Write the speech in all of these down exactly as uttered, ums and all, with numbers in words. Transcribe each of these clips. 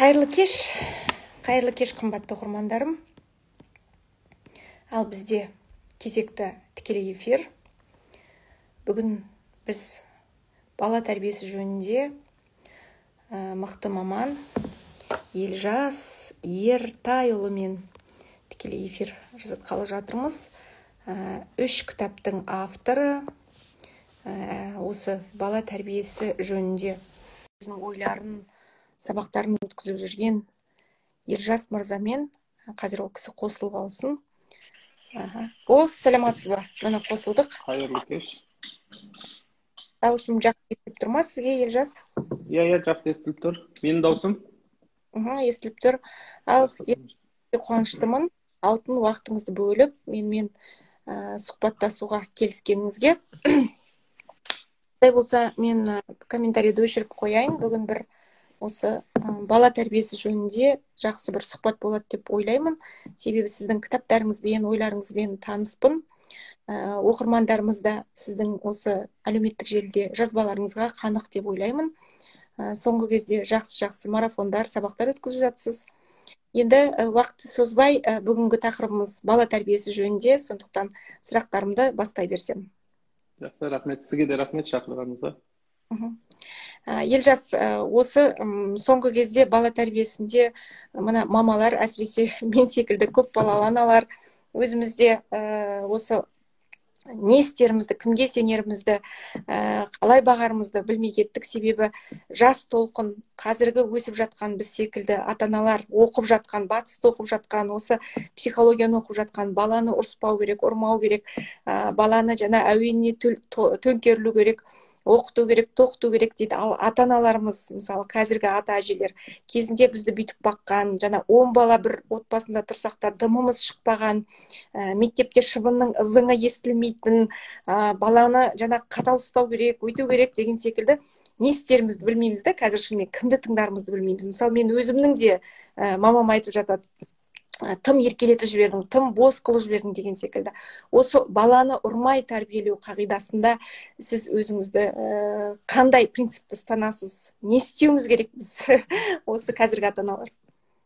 Қайырлы кеш, қайырлы кеш қымбатты оқырмандарым. Ал бізде кезекті тікелей эфир. Бүгін біз бала тәрбиесі жөнінде ә, мықты маман Елжас Ертайұлымен тікелей эфир жасатқалы жатырмыз. Ә, үш кітаптың авторы, ә, осы бала тәрбиесі жөнінде өзінің ойларын, сабақтарын өткізіп жүрген Елжас мырзамен қазір ол кісі қосылып алсын. Аха. О, сәлематсыз ба? Міне қосылдық. Қайырлы кеш. Дауысым жақсы естіліп тұр ма сізге, Елжас? Иә, иә, жақсы естіліп тұр. Менің даусым? Угу, естіліп тұр. Ал қуаныштымын. Алтын уақытыңызды бөліп, менімен ә, сұхбаттасуға келіскеніңізге. Қандай болса, мен ә, комментарийді өшіріп қояйын. Бүгін бір осы бала тәрбиесі жөнінде жақсы бір сұхбат болады деп ойлаймын. Себебі сіздің кітаптарыңызбен, ойларыңызбен таныспын. Ә, оқырмандарымыз да сіздің осы әлеуметтік желіде жазбаларыңызға қанық деп ойлаймын. Ә, соңғы кезде жақсы-жақсы марафондар, сабақтар өткізіп жатсыз. Енді ә, уақытты созбай, ә, бүгінгі тақырыбымыз бала тәрбиесі жөнінде, сондықтан сұрақтарымды бастай берсем. Жақсы, рахмет. Сізге де рахмет шақырғаныңызға. Елжас, осы соңғы кезде бала тәрбиесінде мына мамалар, әсіресе мен секілді көп балалы аналар өзімізде осы не істерімізді, кімге сенерімізді, қалай бағарымызды білмей кеттік. Себебі жас толқын, қазіргі өсіп жатқан біз секілді ата-аналар оқып жатқан, батысты оқып жатқан, осы психологияны оқып жатқан баланы ұрыспау керек, ұрмау керек, баланы жаңа әуеніне төңкерілу керек, оқыту керек, тоқыту керек дейді. Ал ата-аналарымыз, мысалы қазіргі ата-әжелер кезінде бізді бүйтіп баққан, жаңа он бала бір отбасында тұрсақ та дымымыз шықпаған, ә, мектепте шыбынның ызыңы естілмейтін, ә, баланы жаңа қатал ұстау керек, өйту керек деген секілді не істерімізді білмейміз да, қазір шынымен кімді тыңдарымызды білмейміз. Мысалы мен өзімнің де ә, мамам айтып жатады, тым еркелетіп жібердің, тым бос қылып жібердің деген секілді. Осы баланы ұрмай тәрбиелеу қағидасында сіз өзіңізді ә, қандай принципті ұстанасыз? Не істеуіміз керек біз осы қазіргі ата-аналар?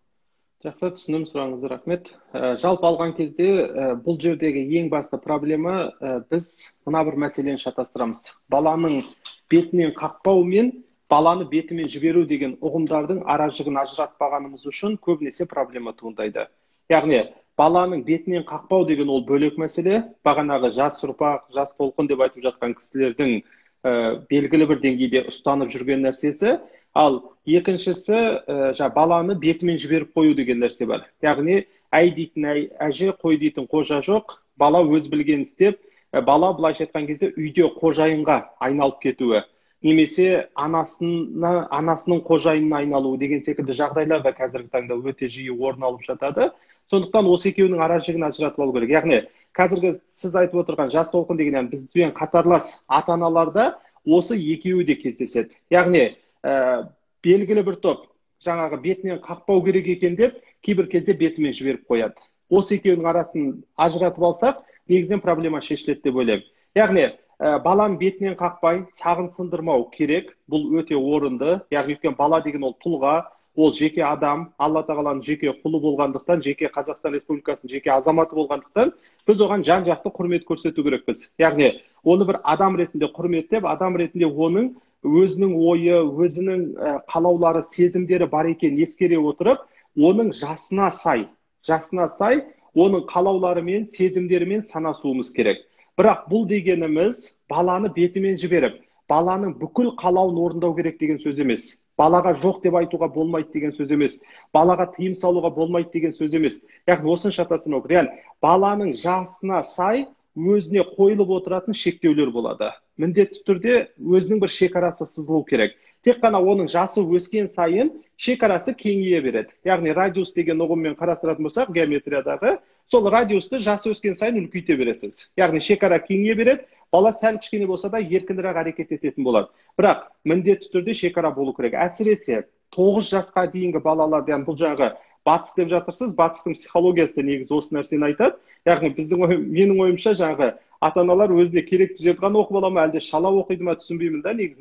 Жақсы, түсінім, сұрағыңызға рахмет. Ә, жалпы алған кезде ә, бұл жердегі ең басты проблема ә, біз мына бір мәселені шатастырамыз. Баланың бетінен қақпау мен баланы бетімен жіберу деген ұғымдардың аражығын ажыратпағанымыз үшін көбінесе проблема туындайды. Яғни, баланың бетінен қақпау деген ол бөлек мәселе. Бағанағы жас ұрпақ, жас толқын деп айтып жатқан кісілердің ә, белгілі бір деңгейде ұстанып жүрген нәрсесі. Ал екіншісі, ә, жа, баланы бетімен жіберіп қою деген нәрсе бар. Яғни, әй дейтін әй, әже, қой дейтін қожа жоқ, бала өз білген істеп, ә, бала былайша айтқан кезде үйде қожайынға айналып кетуі. Немесе анасына, анасының қожайынына айналуы деген секілді жағдайлар да қазіргі таңда өте жиі орын алып жатады. Сондықтан осы екеуінің аражігін ажыратып алу керек. Яғни қазіргі сіз айтып отырған жас толқын деген бізбен қатарлас ата-аналарда осы екеуі де кездеседі. Яғни ә, белгілі бір топ жаңағы бетінен қақпау керек екен деп кейбір кезде бетімен жіберіп қояды. Осы екеуінің арасын ажыратып алсақ, негізінен проблема шешіледі деп ойлаймын. Яғни Ә, баланы бетінен қақпай, сағын сындырмау керек. Бұл өте орынды. Яғни өйткені бала деген ол тұлға, ол жеке адам, Алла тағаланың жеке құлы болғандықтан, жеке Қазақстан Республикасының жеке азаматы болғандықтан, біз оған жан-жақты құрмет көрсету керекпіз. Яғни оны бір адам ретінде құрметтеп, адам ретінде оның өзінің ойы, өзінің ә, қалаулары, сезімдері бар екенін ескере отырып, оның жасына сай, жасына сай, оның қалауларымен, сезімдерімен санасуымыз керек. Бірақ бұл дегеніміз баланы бетімен жіберіп, баланың бүкіл қалауын орындау керек деген сөз емес. Балаға жоқ деп айтуға болмайды деген сөз емес. Балаға тыйым салуға болмайды деген сөз емес. Яғни осыны шатастырмау керек. Баланың жасына сай өзіне қойылып отыратын шектеулер болады. Міндетті түрде өзінің бір шекарасы сызылу керек. Тек қана оның жасы өскен сайын шекарасы кеңейе береді. Яғни радиус деген ұғыммен қарастыратын болсақ, геометриядағы, сол радиусты жасы өскен сайын үлкейте бересіз. Яғни шекара кеңейе береді, бала сәл кішкене болса да еркінірек әрекет ететін болады. Бірақ міндетті түрде шекара болу керек. Әсіресе тоғыз жасқа дейінгі балаларды, яғни бұл жаңағы батыс деп жатырсыз, батыстың психологиясы негізі осы нәрсені айтады. Яғни біздің ойым, менің ойымша жаңағы ата-аналар өзіне керекті жерді ғана оқып ала ма, әлде шала оқиды ма түсінбеймін да негізінен.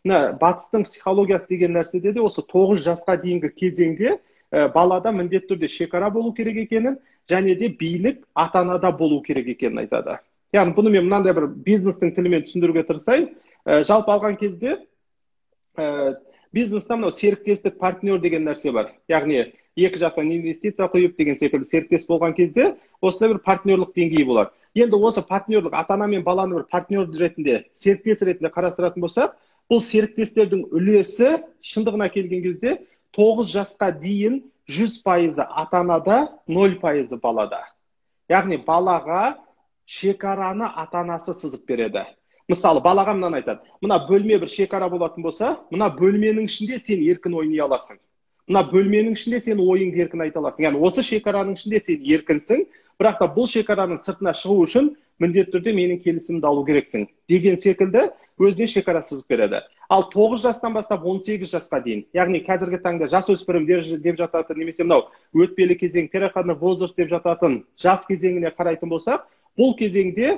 мына батыстың психологиясы деген нәрседе де осы тоғыз жасқа дейінгі кезеңде балада міндетті түрде шекара болу керек екенін, және де билік ата анада болу керек екенін айтады. Яғни бұны мен мынандай бір бизнестің тілімен түсіндіруге тырысайын. Жалпы алған кезде бизнеста мынау серіктестік, партнер деген нәрсе бар. Яғни екі жақтан инвестиция құйып деген секілді серіктес болған кезде осындай бір партнерлік деңгейі болады. Енді осы партнерлік, ата ана мен баланы бір партнер ретінде, серіктес ретінде қарастыратын болсақ, бұл серіктестердің үлесі шындығына келген кезде тоғыз жасқа дейін жүз пайызы ата анада, нөл пайызы балада. Яғни балаға шекараны ата анасы сызып береді. Мысалы, балаға мынаны айтады: мына бөлме бір шекара болатын болса, мына бөлменің ішінде сен еркін ойнай аласың. Мына бөлменің ішінде сен ойыңды еркін айта аласың. Яғни осы шекараның ішінде сен еркінсің, бірақ та бұл шекараның сыртына шығу үшін міндетті түрде менің келісімімді алу керексің деген секілді өзіне шекара сызып береді. Ал тоғыз жастан бастап он сегіз жасқа дейін, яғни қазіргі таңда жасөспірімдер деп жататын, немесе мынау өтпелі кезең, переходный возраст деп жататын жас кезеңіне қарайтын болсақ, бұл кезеңде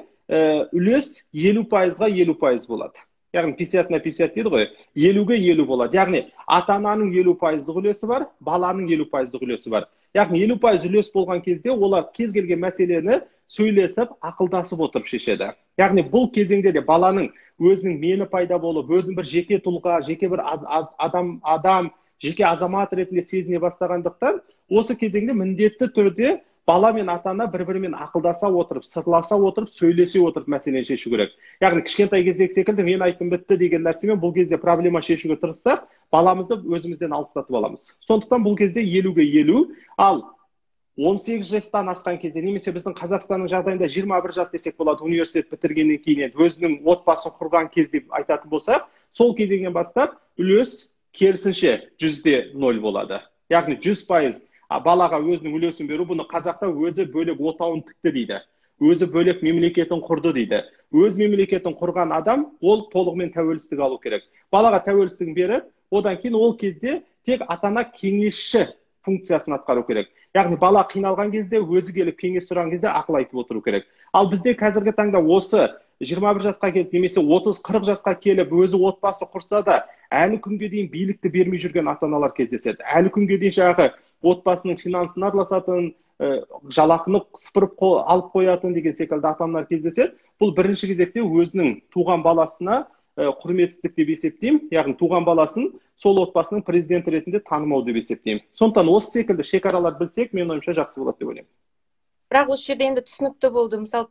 үлес елу пайызға елу пайыз болады. Яғни пятьдесят на пятьдесят дейді ғой, елуге елу болады. Яғни ата-ананың елу пайыздық үлесі бар, баланың елу пайыздық үлесі бар. Яғни елу пайыз үлес болған кезде олар кез келген мәселені сөйлесіп, ақылдасып отырып шешеді. Яғни бұл кезеңде де баланың өзінің мені пайда болып, өзінің бір жеке тұлға, жеке бір адам, адам, жеке азамат ретінде сезіне бастағандықтан, осы кезеңде міндетті түрде бала мен ата-ана бір-бірімен ақылдаса отырып, сырласа отырып, сөйлесе отырып мәселені шешу керек. Яғни кішкентай кездегі секілді мен айттым бітті деген нәрсемен бұл кезде проблема шешуге тырыссақ, баламызды өзімізден алыстатып аламыз. Сондықтан бұл кезде елуге елу, ал он сегіз жастан асқан кезде, немесе біздің Қазақстанның жағдайында жиырма бір жас десек болады, университет бітіргеннен кейін өзінің отбасын құрған кез деп айтатын болсақ, сол кезеңнен бастап үлес керісінше жүзде нөл болады. Яғни жүз пайыз балаға өзінің үлесін беру, бұны қазақта өзі бөлек отауын тікті дейді. Өзі бөлек мемлекетін құрды дейді. Өз мемлекетін құрған адам, ол толығымен тәуелсіздік алу керек. Балаға тәуелсіздігін беріп, одан кейін ол кезде тек ата-ана кеңесші функциясын атқару керек. Яғни бала қиналған кезде, өзі келіп кеңес сұраған кезде ақыл айтып отыру керек. Ал бізде қазіргі таңда осы жиырма бір жасқа келіп, немесе отыз қырық жасқа келіп, өзі отбасы құрса да, әлі күнге дейін билікті бермей жүрген ата-аналар кездеседі. Әлі күнге дейін жаңағы отбасының финансын араласатын, жалақыны сыпырып алып қоятын деген секілді ата-аналар кездеседі. Бұл бірінші кезекте өзінің туған баласына құрметсіздік деп есептеймін. Яғни туған баласын сол отбасының президенті ретінде танымау деп есептеймін. Сондықтан осы секілді шекаралар білсек, мен ойымша жақсы болады деп ойлаймын. Бірақ осы жерде енді түсінікті болды. Мысалы,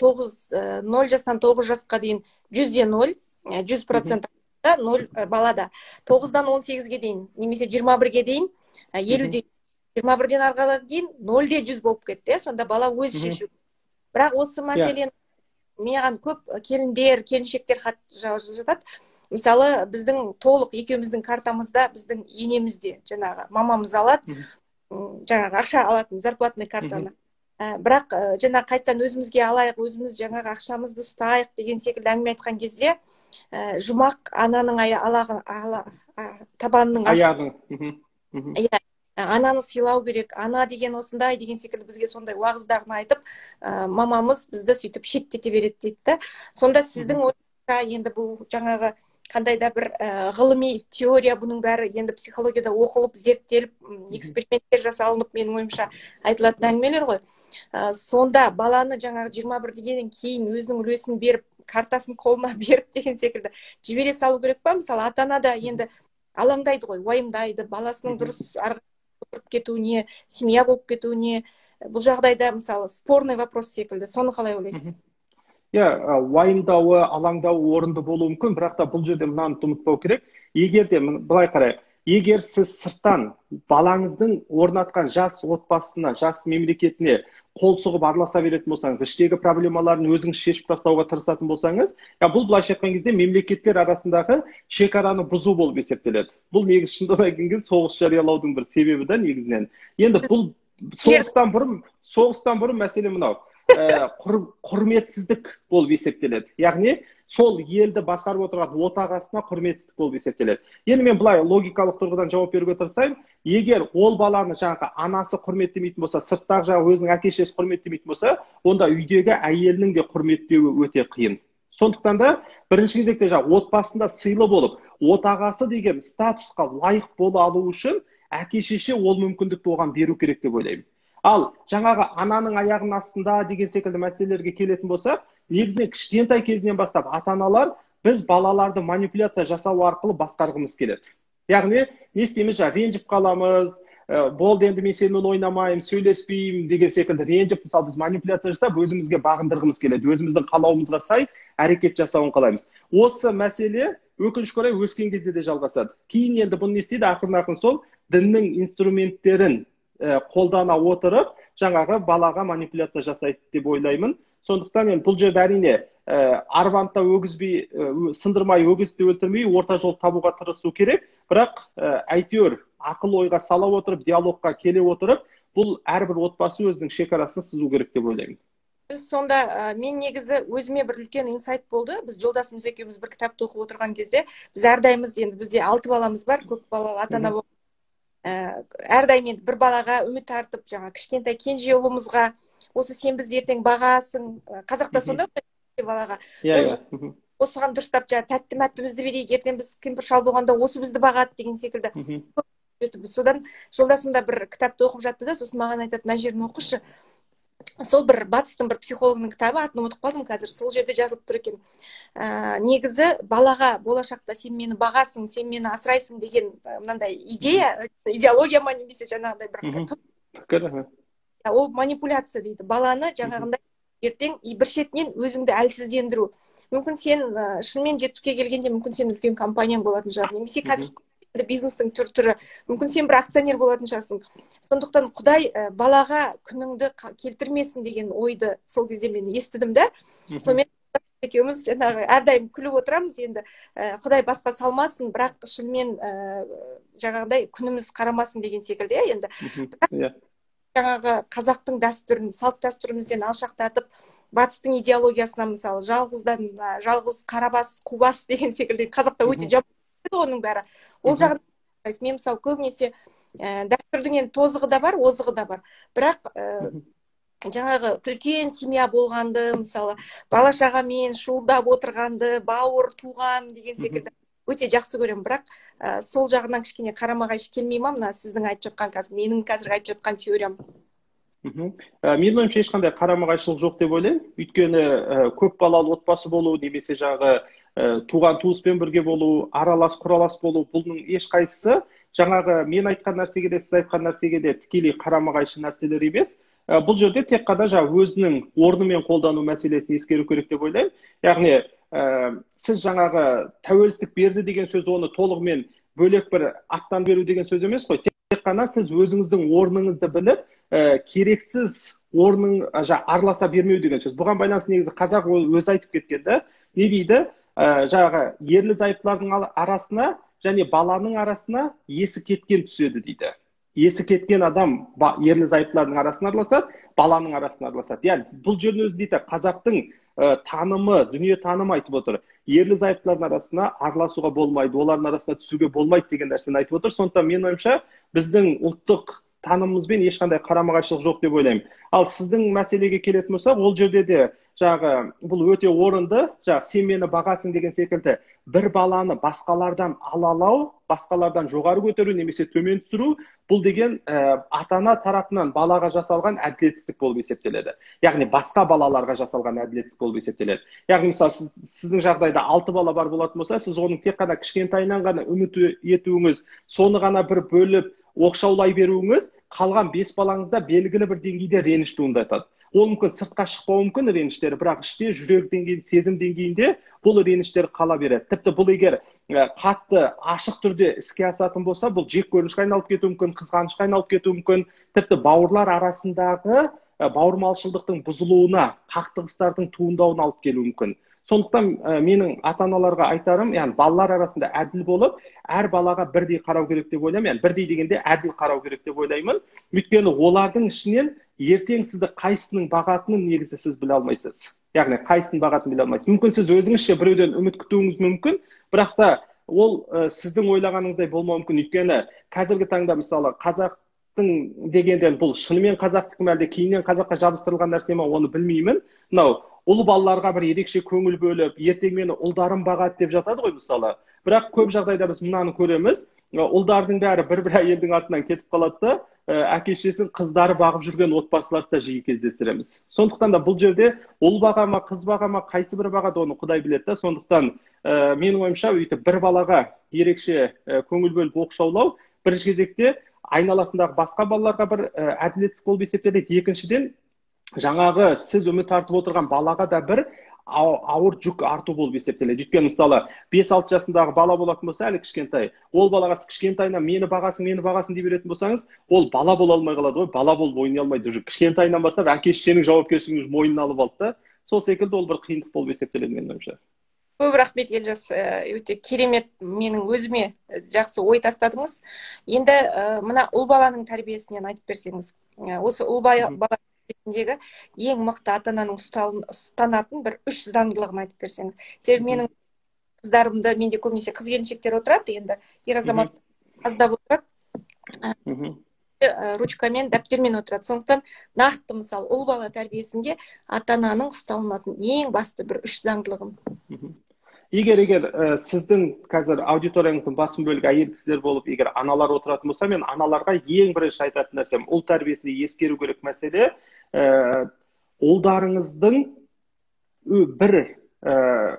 нөл жастан тоғыз жасқа дейін жүзде нөл, жүз процент нөл балада. тоғыздан он сегізге дейін, немесе жиырма бірге дейін, елуден, жиырма бірден арғаға дейін нөлде жүз болып кетті. Сонда бала өзі шешу. Бірақ осы мәселені маған көп келіндер, келіншектер хат жазып жатады. Мысалы, біздің толық екеуміздің картамызда, біздің енемізде, жаңағы мамамыз алады, жаңағы ақша алатын зарплатный картаны. Бірақ жаңа қайттан өзімізге алайық, өзіміз жаңағы ақшамызды ұстайық деген секілді әңгіме айтқан кезде, жұмақ ананың табанының астында. Ананы сыйлау керек, ана деген осындай деген секілді бізге сондай уағыздарын айтып, мамамыз бізді сөйтіп шеттете береді дейді. Сонда сіздің ойыңызша енді бұл жаңағы қандай да бір ғылыми теория, бұның бәрі енді психологияда оқылып, зерттеліп, эксперименттер жасалынып, менің ойымша айтылатын әңгімелер ғой. Сонда баланы жаңағы жиырма бір дегеннен кейін өзінің үлесін беріп, картасын қолына беріп деген секілді жібере салу керек па? Мысалы, ата-ана да енді алаңдайды ғой, уайымдайды, баласының дұрыс арғы кетуіне, семья болып кетуіне. Бұл жағдайда, мысалы, спорный вопрос секілді. Соны қалай ойлайсыз? Иә, уайымдауы, алаңдауы орынды болуы мүмкін, бірақ та бұл жерде мынаны ұмытпау керек. Егер де былай қарайық, егер сіз сырттан балаңыздың орнатқан жас отбасына, жас мемлекетіне қол сұғып араласа беретін болсаңыз, іштегі проблемаларын өзіңіз шешіп тастауға тырысатын болсаңыз, бұл былайша айтқан кезде мемлекеттер арасындағы шекараны бұзу болып есептеледі. Бұл негізі шындығына келген кезде соғыс жариялаудың бір себебі да негізінен. Енді бұл соғыстан бұрын, соғыстан бұрын мәселе мынау. Құрметсіздік болып есептеледі. Яғни сол елді басқарып отырған отағасына құрметсіздік болып есептеледі. Енді мен былай логикалық тұрғыдан жауап беруге тырысайын. Егер ол баланы жаңағы анасы құрметтемейтін болса, сырттағы жаңағы өзінің әке-шешесі құрметтемейтін болса, онда үйдегі әйелінің де құрметтеуі өте қиын. Сондықтан да бірінші кезекте жаңағы отбасында сыйлы болып, отағасы деген статусқа лайық бола алу үшін әке шеше ол мүмкіндікті оған беру керек деп ойлаймын. Ал жаңағы ананың аяғының астында деген секілді мәселелерге келетін болсақ, негізінен кішкентай кезінен бастап ата-аналар біз балаларды манипуляция жасау арқылы басқарғымыз келеді. Яғни не істейміз, жаңа ренжіп қаламыз, болды енді мен сенімен ойнамаймын, сөйлеспеймін деген секілді ренжіп, мысалы біз манипуляция жасап өзімізге бағындырғымыз келеді, өзіміздің қалауымызға сай әрекет жасауын қалаймыз. Осы мәселе өкінішке орай өскен кезде де жалғасады. Кейін енді бұны не істейді, ақырын-ақырын сол діннің инструменттерін қолдана отырып, жаңағы балаға манипуляция жасайды деп ойлаймын. Сондықтан енді бұл жерде әрине арвантта өгізбей, сындырмай, өгізді өлтірмей, орта жол табуға тырысу керек. Бірақ әйтеуір ақыл ойға сала отырып, диалогқа келе отырып, бұл әрбір отбасы өзінің шекарасын сызу керек деп ойлаймын. Біз сонда, мен негізі өзіме бір үлкен инсайт болды. Біз жолдасымыз екеуміз бір кітапты оқып отырған кезде, біз әрдайымыз, енді бізде алты баламыз бар, көп балалы ата-ана болып, әрдайым енді бір балаға үміт артып, жаңа кішкентай кенже ұлымызға, осы сен бізді ертең бағасың, қазақта сонда балаға, осыған дұрыстап, жаңа тәтті мәттімізді берейік, ертең біз кемпір шал болғанда осы бізді бағады деген секілді. Содан жолдасым да бір кітапты оқып жатты да, сосын маған айтады, мына жерін оқышы. Сол бір батыстың бір психологының кітабы, атын ұмытып қалдым қазір, сол жерде жазылып тұр екен. Негізі балаға болашақта сен мені бағасың, сен мені асырайсың деген мынандай идея, идеология ма немесе жаңағыдай бір ол манипуляция дейді. Баланы жаңағындай ертең бір шетінен өзіңді әлсіздендіру. Мүмкін сен шынымен жетістікке келгенде мүмкін сен үлкен компанияң болатын шығар, немесе қазір бизнестің түр-түрі, мүмкін сен бір акционер болатын шығарсың. Сондықтан Құдай балаға күніңді келтірмесін деген ойды сол кезде мен естідім да. Сонымен екеуміз жаңағы әрдайым күліп отырамыз, енді Құдай басқа салмасын, бірақ шынымен жаңағыдай күніміз қарамасын деген секілді, енді жаңағы қазақтың дәстүрін, салт дәстүрімізден алшақтатып, батыстың идеологиясына, мысалы, жалғыздан жалғыз қарабас, қубас деген секілді қазақта өте жаман оның бәрі. Ол жағын мен мысалы көбінесе дәстүрдің енді тозығы да бар, озығы да бар. Бірақ жаңағы үлкен семья болғанды, мысалы, бала-шағамен шуылдап отырғанды, бауыр туған деген секілді өте жақсы көремін. Бірақ сол жағынан кішкене қарама-қайшы келмей ма, мына сіздің айтып жатқан, қазір менің қазір айтып жатқан теориям? Менің ойымша ешқандай қарама-қайшылық жоқ деп ойлаймын. Өйткені көп балалы отбасы болу, немесе жағы туған туыспен бірге болу, аралас құралас болу, бұның ешқайсысы жаңағы мен айтқан нәрсеге де, сіз айтқан нәрсеге де тікелей қарама-қайшы нәрселер емес. Бұл жерде тек қана жаңағы өзінің орнымен қолдану мәселесін ескеру керек деп ойлаймын. Яғни сіз жаңағы тәуелсіздік берді деген сөз оны толығымен бөлек бір аттан беру деген сөз емес қой. Тек қана сіз өзіңіздің орныңызды біліп, керексіз орның араласа бермеу деген сөз. Бұған байланысты негізі қазақ өзі айтып кеткен да. Не дейді? Жаңағы ерлі зайыптылардың арасына және баланың арасына есі кеткен түседі дейді. Есі кеткен адам ерлі зайыптылардың арасына араласады, баланың арасына араласады. Яғни бұл жерін өзі дейді, қазақтың танымы, дүние танымы айтып отыр. Ерлі зайыптылардың арасына араласуға болмайды, олардың арасына түсуге болмайды деген нәрсені айтып отыр. Сондықтан мен ойымша біздің ұлттық танымымызбен ешқандай қарама-қайшылық жоқ деп ойлаймын. Ал сіздің мәселеге келетін болсақ, ол жерде де жағы бұл өте орынды, жағы сен мені бағасың деген секілді бір баланы басқалардан алалау, басқалардан жоғары көтеру немесе төмен түсіру, бұл деген ата-ана тарапынан балаға жасалған әділетсіздік болып есептеледі. Яғни басқа балаларға жасалған әділетсіздік болып есептеледі. Яғни мысалы сіздің жағдайда алты бала бар болатын болса, сіз оның тек қана кішкентайынан ғана үміт етуіңіз, соны ғана бір бөліп оқшаулай беруіңіз, қалған бес балаңызда белгілі бір деңгейде реніш туындатады. Ол мүмкін сыртқа шықпауы мүмкін реніштері, бірақ іште жүрек деңгейінде, сезім деңгейінде бұл реніштер қала береді. Тіпті бұл егер қатты ашық түрде іске асатын болса, бұл жек көрінішке айналып кетуі мүмкін, қызғанышқа айналып кетуі мүмкін, тіпті бауырлар арасындағы бауырмалшылдықтың бұзылуына, қақтығыстардың туындауына алып келуі мүмкін. Сондықтан менің ата-аналарға айтарым, яғни балалар арасында әділ болып, әр балаға бірдей қарау керек деп ойлаймын. Яғни бірдей дегенде әділ қарау керек деп ойлаймын. Өйткені олардың ішінен ертең сізді қайсының бағатынын негізі сіз біле алмайсыз. Яғни қайсының бағатынын біле алмайсыз. Мүмкін сіз өзіңізше біреуден үміт күтуіңіз мүмкін, бірақ та ол сіздің ойлағаныңыздай болмауы мүмкін. Өйткені қазіргі таңда мысалы қазақтың дегенде бұл шынымен қазақтікі ме әлде кейіннен қазаққа жабыстырылған нәрсе ме, оны білмеймін. Мынау ұл балаларға бір ерекше көңіл бөліп, ертең мені ұлдарым бағады деп жатады ғой мысалы. Бірақ көп жағдайда біз мынаны көреміз, ұлдардың бәрі бір-бір әйелдің артынан кетіп қалады да, әке-шешесін қыздары бағып жүрген отбасыларды да жиі кездестіреміз. Сондықтан да бұл жерде ұл баға ма, қыз баға ма, қайсы бір бағады, оны Құдай біледі да. Сондықтан ә, менің ойымша өйтіп бір балаға ерекше ә, көңіл бөліп оқшаулау бірінші кезекте айналасындағы басқа балаларға бір ә, әділетсіз болып есептеледі. Екіншіден, жаңағы сіз үміт артып отырған балаға да бір ауыр жүк арту болып есептеледі. Өйткені мысалы бес алты жасындағы бала болатын болса, әлі кішкентай, ол балаға сіз кішкентайынан мені бағасын, мені бағасын дей беретін болсаңыз, ол бала бола алмай қалады ғой, бала болып ойнай алмайды. Уже кішкентайынан бастап әке-шешенің жауапкершілігін мойнына алып алды да. Сол секілді ол бір қиындық болып есептеледі менің ойымша. Көп рахмет, Елжас, өте керемет, менің өзіме жақсы ой тастадыңыз. Енді мына ұл баланың тәрбиесінен айтып берсеңіз, осы ұл бала тәрбиесіндегі ең мықты ата-ананың ұстанатын бір үш заңдылығын айтып берсеңіз. Себебі менің қыздарымда, менде көбінесе қыз келіншектер отырады, енді ер азамат аздап отырады, ручкамен, дәптермен отырады. Сондықтан нақты мысалы ұл бала тәрбиесінде ата-ананың ұстанатын ең басты бір үш заңдылығын. Егер егер ә, сіздің қазір аудиторияңыздың басым бөлігі әйел кісілер болып, егер аналар отыратын болса, мен аналарға ең бірінші айтатын нәрсем, ұл тәрбиесінде ескеру керек мәселе, ә, ұлдарыңыздың бір ә,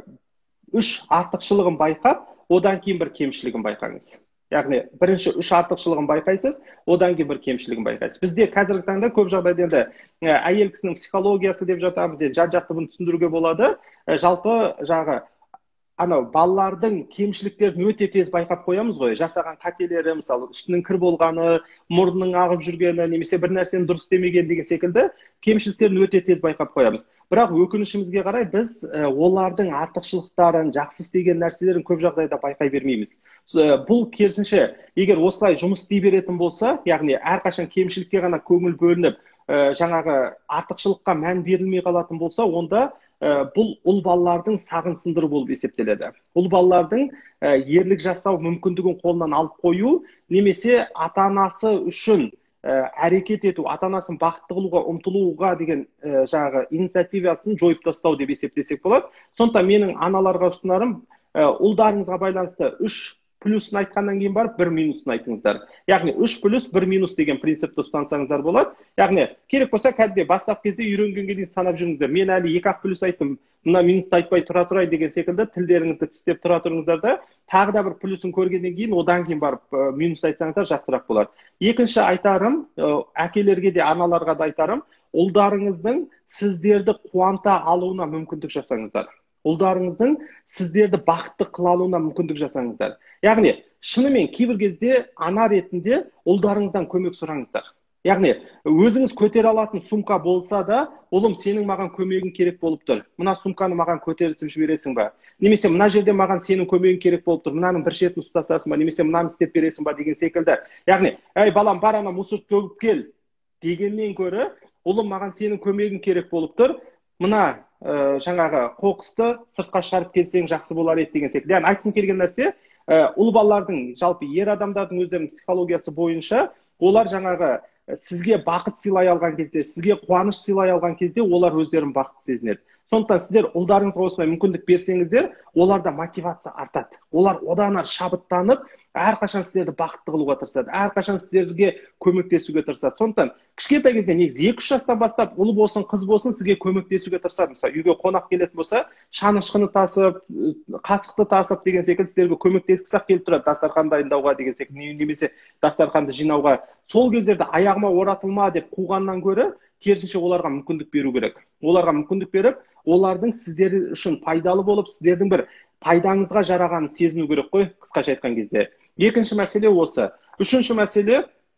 үш артықшылығын байқап, одан кейін бір кемшілігін байқаңыз. Яғни бірінші үш артықшылығын байқайсыз, одан кейін бір кемшілігін байқайсыз. Бізде қазіргі таңда көп жағдайда енді әйел кісінің психологиясы деп жатамыз, жан-жақты бұны түсіндіруге болады. Жалпы жағы анау балалардың кемшіліктерін өте тез байқап қоямыз ғой. Жасаған қателері, мысалы үстінің кір болғаны, мұрнының ағып жүргені, немесе бір нәрсені дұрыс істемеген деген секілді кемшіліктерін өте тез байқап қоямыз. Бірақ өкінішімізге қарай біз олардың артықшылықтарын, жақсы істеген нәрселерін көп жағдайда байқай бермейміз. Бұл керісінше, егер осылай жұмыс істей беретін болса, яғни әрқашан кемшілікке ғана көңіл бөлініп, жаңағы артықшылыққа мән берілмей қалатын болса, онда бұл ұл балалардың сағын сындыру болып есептеледі. Ұл балалардың ерлік жасау мүмкіндігін қолынан алып қою, немесе ата-анасы үшін әрекет ету, ата-анасын бақытты қылуға, ұмтылуға деген жаңағы инициативасын жойып тастау деп есептесек болады. Сондықтан менің аналарға ұсынарым, ұлдарыңызға байланысты үш плюсын айтқаннан кейін барып, бір минусын айтыңыздар. Яғни үш плюс бір минус деген принципті ұстансаңыздар болады. Яғни керек болса кәдімгі бастап кезде үйренгенге дейін санап жүріңіздер. Мен әлі екі ақ плюс айттым, мына минусты айтпай тұра тұрай деген секілді тілдеріңізді тістеп тұра тұрыңыздар да, тағы да бір плюсын көргеннен кейін, одан кейін барып минус айтсаңыздар жақсырақ болады. Екінші айтарым, әкелерге де, аналарға да айтарым, ұлдарыңыздың сіздерді қуанта алуына мүмкіндік жасаңыздар. Ұлдарыңыздың сіздерді бақытты қыла алуына мүмкіндік жасаңыздар. Яғни, шынымен кейбір кезде ана ретінде ұлдарыңыздан көмек сұраңыздар. Яғни, өзіңіз көтере алатын сумка болса да, ұлым, сенің маған көмегің керек болып тұр. Мына сумканы маған көтерісіп жібересің ба? Немесе мына жерде маған сенің көмегің керек болып тұр. Мынаның бір шетін ұстасасың ба? Немесе мынаны істеп бересің ба деген секілді. Яғни, әй балам, бар ана мусор төгіп кел дегеннен гөрі, ұлым, маған сенің көмегің керек болып тұр. Мына ә, жаңағы қоқысты сыртқа шығарып келсең жақсы болар еді деген секілді. Яғни айтқым келген нәрсе, ә, ұл балалардың, жалпы ер адамдардың өздерінің психологиясы бойынша, олар жаңағы сізге бақыт сыйлай алған кезде, сізге қуаныш сыйлай алған кезде, олар өздерін бақытты сезінеді. Сондықтан сіздер ұлдарыңызға осылай мүмкіндік берсеңіздер, оларда мотивация артады. Олар одан ары шабыттанып, әрқашан сіздерді бақытты қылуға тырысады, әрқашан сіздерге көмектесуге тырысады. Сондықтан кішкентай кезде негізі екі үш жастан бастап, ұл болсын, қыз болсын, сізге көмектесуге тырысады. Мысалы, үйге қонақ келетін болса, шаны-шқыны тасып, қасықты тасып деген секілді сіздерге көмектескісі келіп тұрады, дастархан дайындауға деген секілді, немесе дастарханды жинауға. Сол кездерде аяғыма оратылма деп қуғаннан гөрі, керісінше оларға мүмкіндік беру керек. Оларға мүмкіндік беріп, олардың сіздер үшін пайдалы болып, сіздердің бір пайдаңызға жарағанын сезіну керек қой, қысқаша айтқан кезде. Екінші мәселе осы. Үшінші мәселе,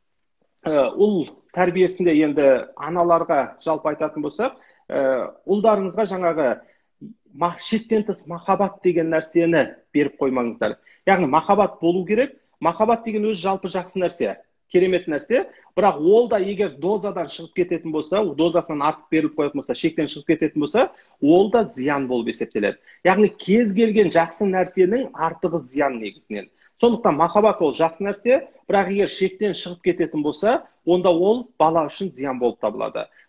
ұл тәрбиесінде енді аналарға жалпы айтатын болсақ, ұлдарыңызға жаңағы шектен тыс махаббат деген нәрсені беріп қоймаңыздар. Яғни махаббат болу керек. Махаббат деген өзі жалпы жақсы нәрсе, керемет нәрсе, бірақ ол да егер дозадан шығып кететін болса, дозасынан артық беріліп қоятын болса, шектен шығып кететін болса, ол да зиян болып есептеледі. Яғни кез келген жақсы нәрсенің артығы зиян негізінен. Сондықтан махаббат ол жақсы нәрсе, бірақ егер шектен шығып кететін болса, онда ол бала үшін зиян болып табылады.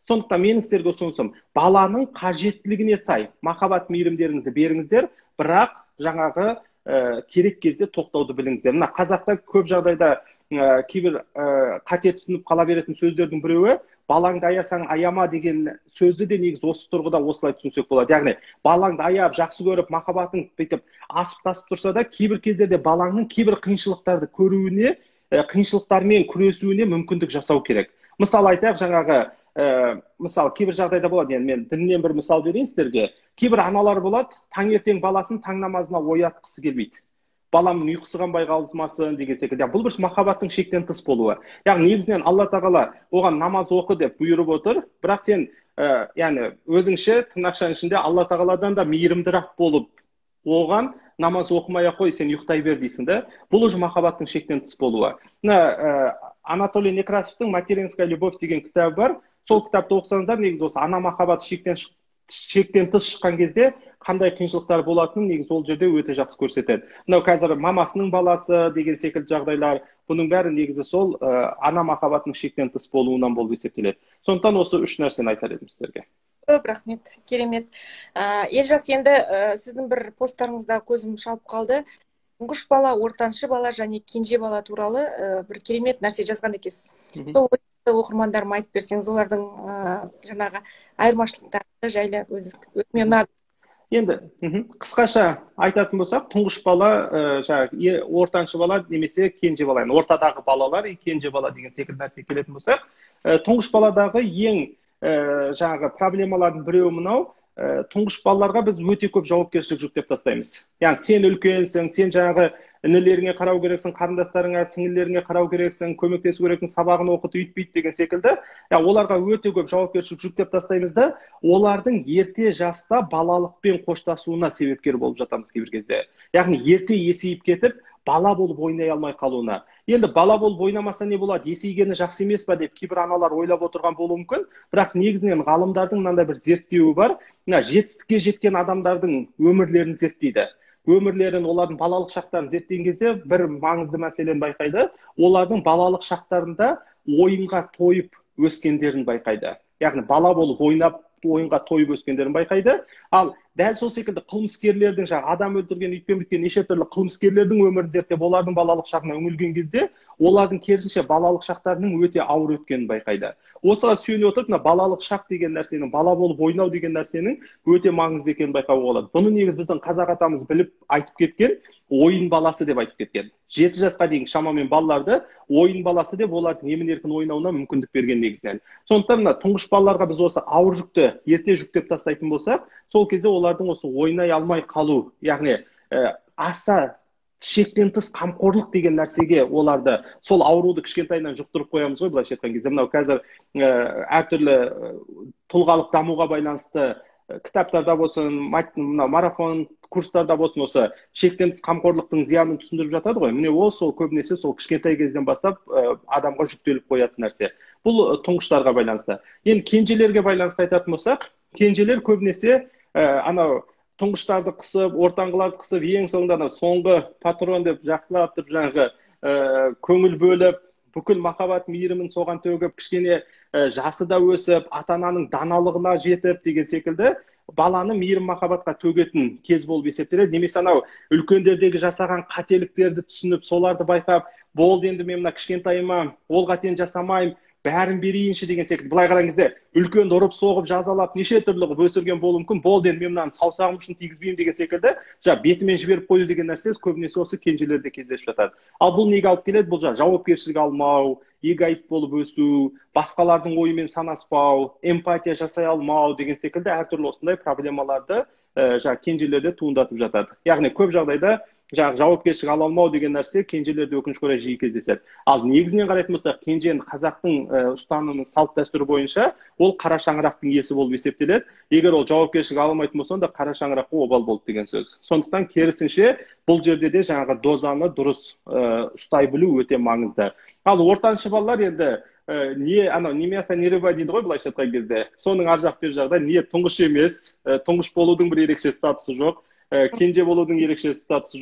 Сондықтан менің сіздерге ұсынысым, баланың қажеттілігіне сай махаббат мейірімдеріңізді беріңіздер, бірақ жаңағы ә, керек кезде тоқтауды біліңіздер. Мына қазақта көп жағдайда ә, кейбір ә, қате түсініп қала беретін сөздердің біреуі, балаңды аясаң аяма деген сөзді де негізі осы тұрғыда осылай түсінсек болады. Яғни балаңды аяп, жақсы көріп, махаббатың бүйтіп асып тасып тұрса да, кейбір кездерде балаңның кейбір қиыншылықтарды көруіне, қиыншылықтармен күресуіне мүмкіндік жасау керек. Мысалы айтайық, жаңағы ә, мысалы кейбір жағдайда болады, енді мен діннен бір мысал берейін сіздерге. Кейбір аналар болады, таңертең баласын таң намазына оятқысы келмейді. Баламның ұйқысы қанбай қалмасын деген секілді. Бұл бір махаббаттың шектен тыс болуы. Яғни негізінен Алла тағала оған намаз оқы деп бұйырып отыр, бірақ сен ә, яғни өзіңше тырнақшаның ішінде Алла тағаладан да мейірімдірақ болып оған намаз оқымай ақ қой, сен ұйықтай бер дейсің да. Бұл уже махаббаттың шектен тыс болуы. Мына ә, Анатолий Некрасовтың «Материнская любовь» деген кітабы бар. Сол кітапты оқысаңыздар, негізі осы ана махаббаты шектен шектен тыс шыққан кезде қандай қиыншылықтар болатынын негізі ол жерде өте жақсы көрсетеді. Мынау қазір мамасының баласы деген секілді жағдайлар, бұның бәрі негізі сол ә, ана махаббатының шектен тыс болуынан болып есептеледі. Сондықтан осы үш нәрсені айтар едім сіздерге. Көп рахмет, керемет. Ә, Елжас, енді ә, сіздің бір посттарыңызда көзім шалып қалды. Тұңғыш бала, ортаншы бала және кенже бала туралы ә, бір керемет нәрсе жазған екенсіз. Сол оқырмандарыма айтып берсеңіз, олардың ә, жаңағы айырмашылықтары жайлы өзіме ұнады. Енді қысқаша айтатын болсақ, тұңғыш бала, ә, жаңағы ортаншы бала немесе кенже бала, ортадағы балалар, кенже бала деген секілді нәрсе келетін болсақ, ә, тұңғыш баладағы ең ә, жаңағы проблемалардың біреуі мынау, ә, тұңғыш балаларға біз өте көп жауапкершілік жүктеп тастаймыз. Яғни сен үлкенсің, сен жаңағы інілеріңе қарау керексің, қарындастарыңа, сіңілеріңе қарау керексің, көмектесу керексің, сабағын оқыт, үйтпейді деген секілді. Я, оларға өте көп жауапкершілік жүктеп тастаймыз да, олардың ерте жаста балалықпен қоштасуына себепкер болып жатамыз кейбір кезде. Яғни ерте есейіп кетіп, бала болып ойнай алмай қалуына. Енді бала болып ойнамаса не болады? Есейгені жақсы емес па деп кейбір аналар ойлап отырған болуы мүмкін, бірақ негізінен ғалымдардың мынандай бір зерттеуі бар. Мына жетістікке жеткен адамдардың өмірлерін зерттейді. Өмірлерін, олардың балалық шақтарын зерттеген кезде бір маңызды мәселені байқайды. Олардың балалық шақтарында ойынға тойып өскендерін байқайды. Яғни бала болып ойнап, ойынға тойып өскендерін байқайды. Ал дәл сол секілді қылмыскерлердің, жаңағы адам өлтірген, үйтпен біткен неше түрлі қылмыскерлердің өмірін зерттеп, олардың балалық шағына үңілген кезде, олардың керісінше балалық шақтарының өте ауыр өткенін байқайды. Осыған сүйене отырып, мына балалық шақ деген нәрсенің, бала болып ойнау деген нәрсенің өте маңызды екенін байқауға болады. Бұны негіз біздің қазақ атамыз біліп айтып кеткен, ойын баласы деп айтып кеткен. Жеті жасқа дейін шамамен балаларды ойын баласы деп олардың емін-еркін ойнауына мүмкіндік берген негізінен. Сондықтан мына тұңғыш балаларға біз осы ауыр жүкті ерте жүктеп тастайтын болсақ, сол кезде олардың осы ойнай алмай қалу, яғни ә, аса шектен тыс қамқорлық деген нәрсеге оларды сол ауруды кішкентайынан жұқтырып қоямыз ғой, былайша айтқан кезде. Мынау қазір ә, әртүрлі тұлғалық дамуға байланысты кітаптарда болсын, мына марафон курстарда болсын, осы шектен тыс қамқорлықтың зиянын түсіндіріп жатады ғой. Міне ол сол көбінесе сол кішкентай кезден бастап ә, адамға жүктеліп қоятын нәрсе. Бұл тұңғыштарға байланысты. Енді кенжелерге байланысты айтатын болсақ, кенжелер көбінесе ә, анау тұңғыштарды қысып, ортаңғыларды қысып, ең соңында соңғы патрон деп жақсылап тұрып жаңағы ә, көңіл бөліп, бүкіл махаббат мейірімін соған төгіп, кішкене ә, жасы да өсіп, ата-ананың даналығына жетіп деген секілді баланы мейірім махаббатқа төгетін кез болып есептеледі. Немесе анау үлкендердегі жасаған қателіктерді түсініп, соларды байқап, болды енді мен мына кішкентайыма ол қатені жасамаймын, бәрін берейінші деген секілді. Былай қараған кезде үлкен ұрып соғып жазалап неше түрлі қылып өсірген болуы мүмкін. Болды енді мен мынаны саусағым үшін тигізбеймін деген секілді жаңа бетімен жіберіп қою деген нәрсе көбінесе осы кенжелерде кездесіп жатады. Ал бұл неге алып келеді? Бұл жаңа жауапкершілік алмау, эгоист болып өсу, басқалардың ойымен санаспау, эмпатия жасай алмау деген секілді әртүрлі осындай проблемаларды ә, жаңа кенжелерде туындатып жатады. Яғни көп жағдайда жаңағы жауапкершілік ала алмау деген нәрсе кенжелерде өкінішке орай жиі кездеседі. Ал негізінен қарайтын болсақ, кенжен қазақтың ә, ұстанымының салт дәстүрі бойынша ол қара шаңырақтың иесі болып есептеледі. Егер ол жауапкершілік ала алмайтын болса, онда қара шаңыраққа обал болды деген сөз. Сондықтан керісінше бұл жерде де жаңағы дозаны дұрыс ә, ұстай білу өте маңызды. Ал ортаншы балалар енді ә, не анау немеса нереба дейді ғой, былайша айтқан кезде. Соның ар жақ бер жағда не тұңғыш емес, ә, тұңғыш болудың бір ерекше статусы жоқ. Кенже болудың ерекше статусы жоқ.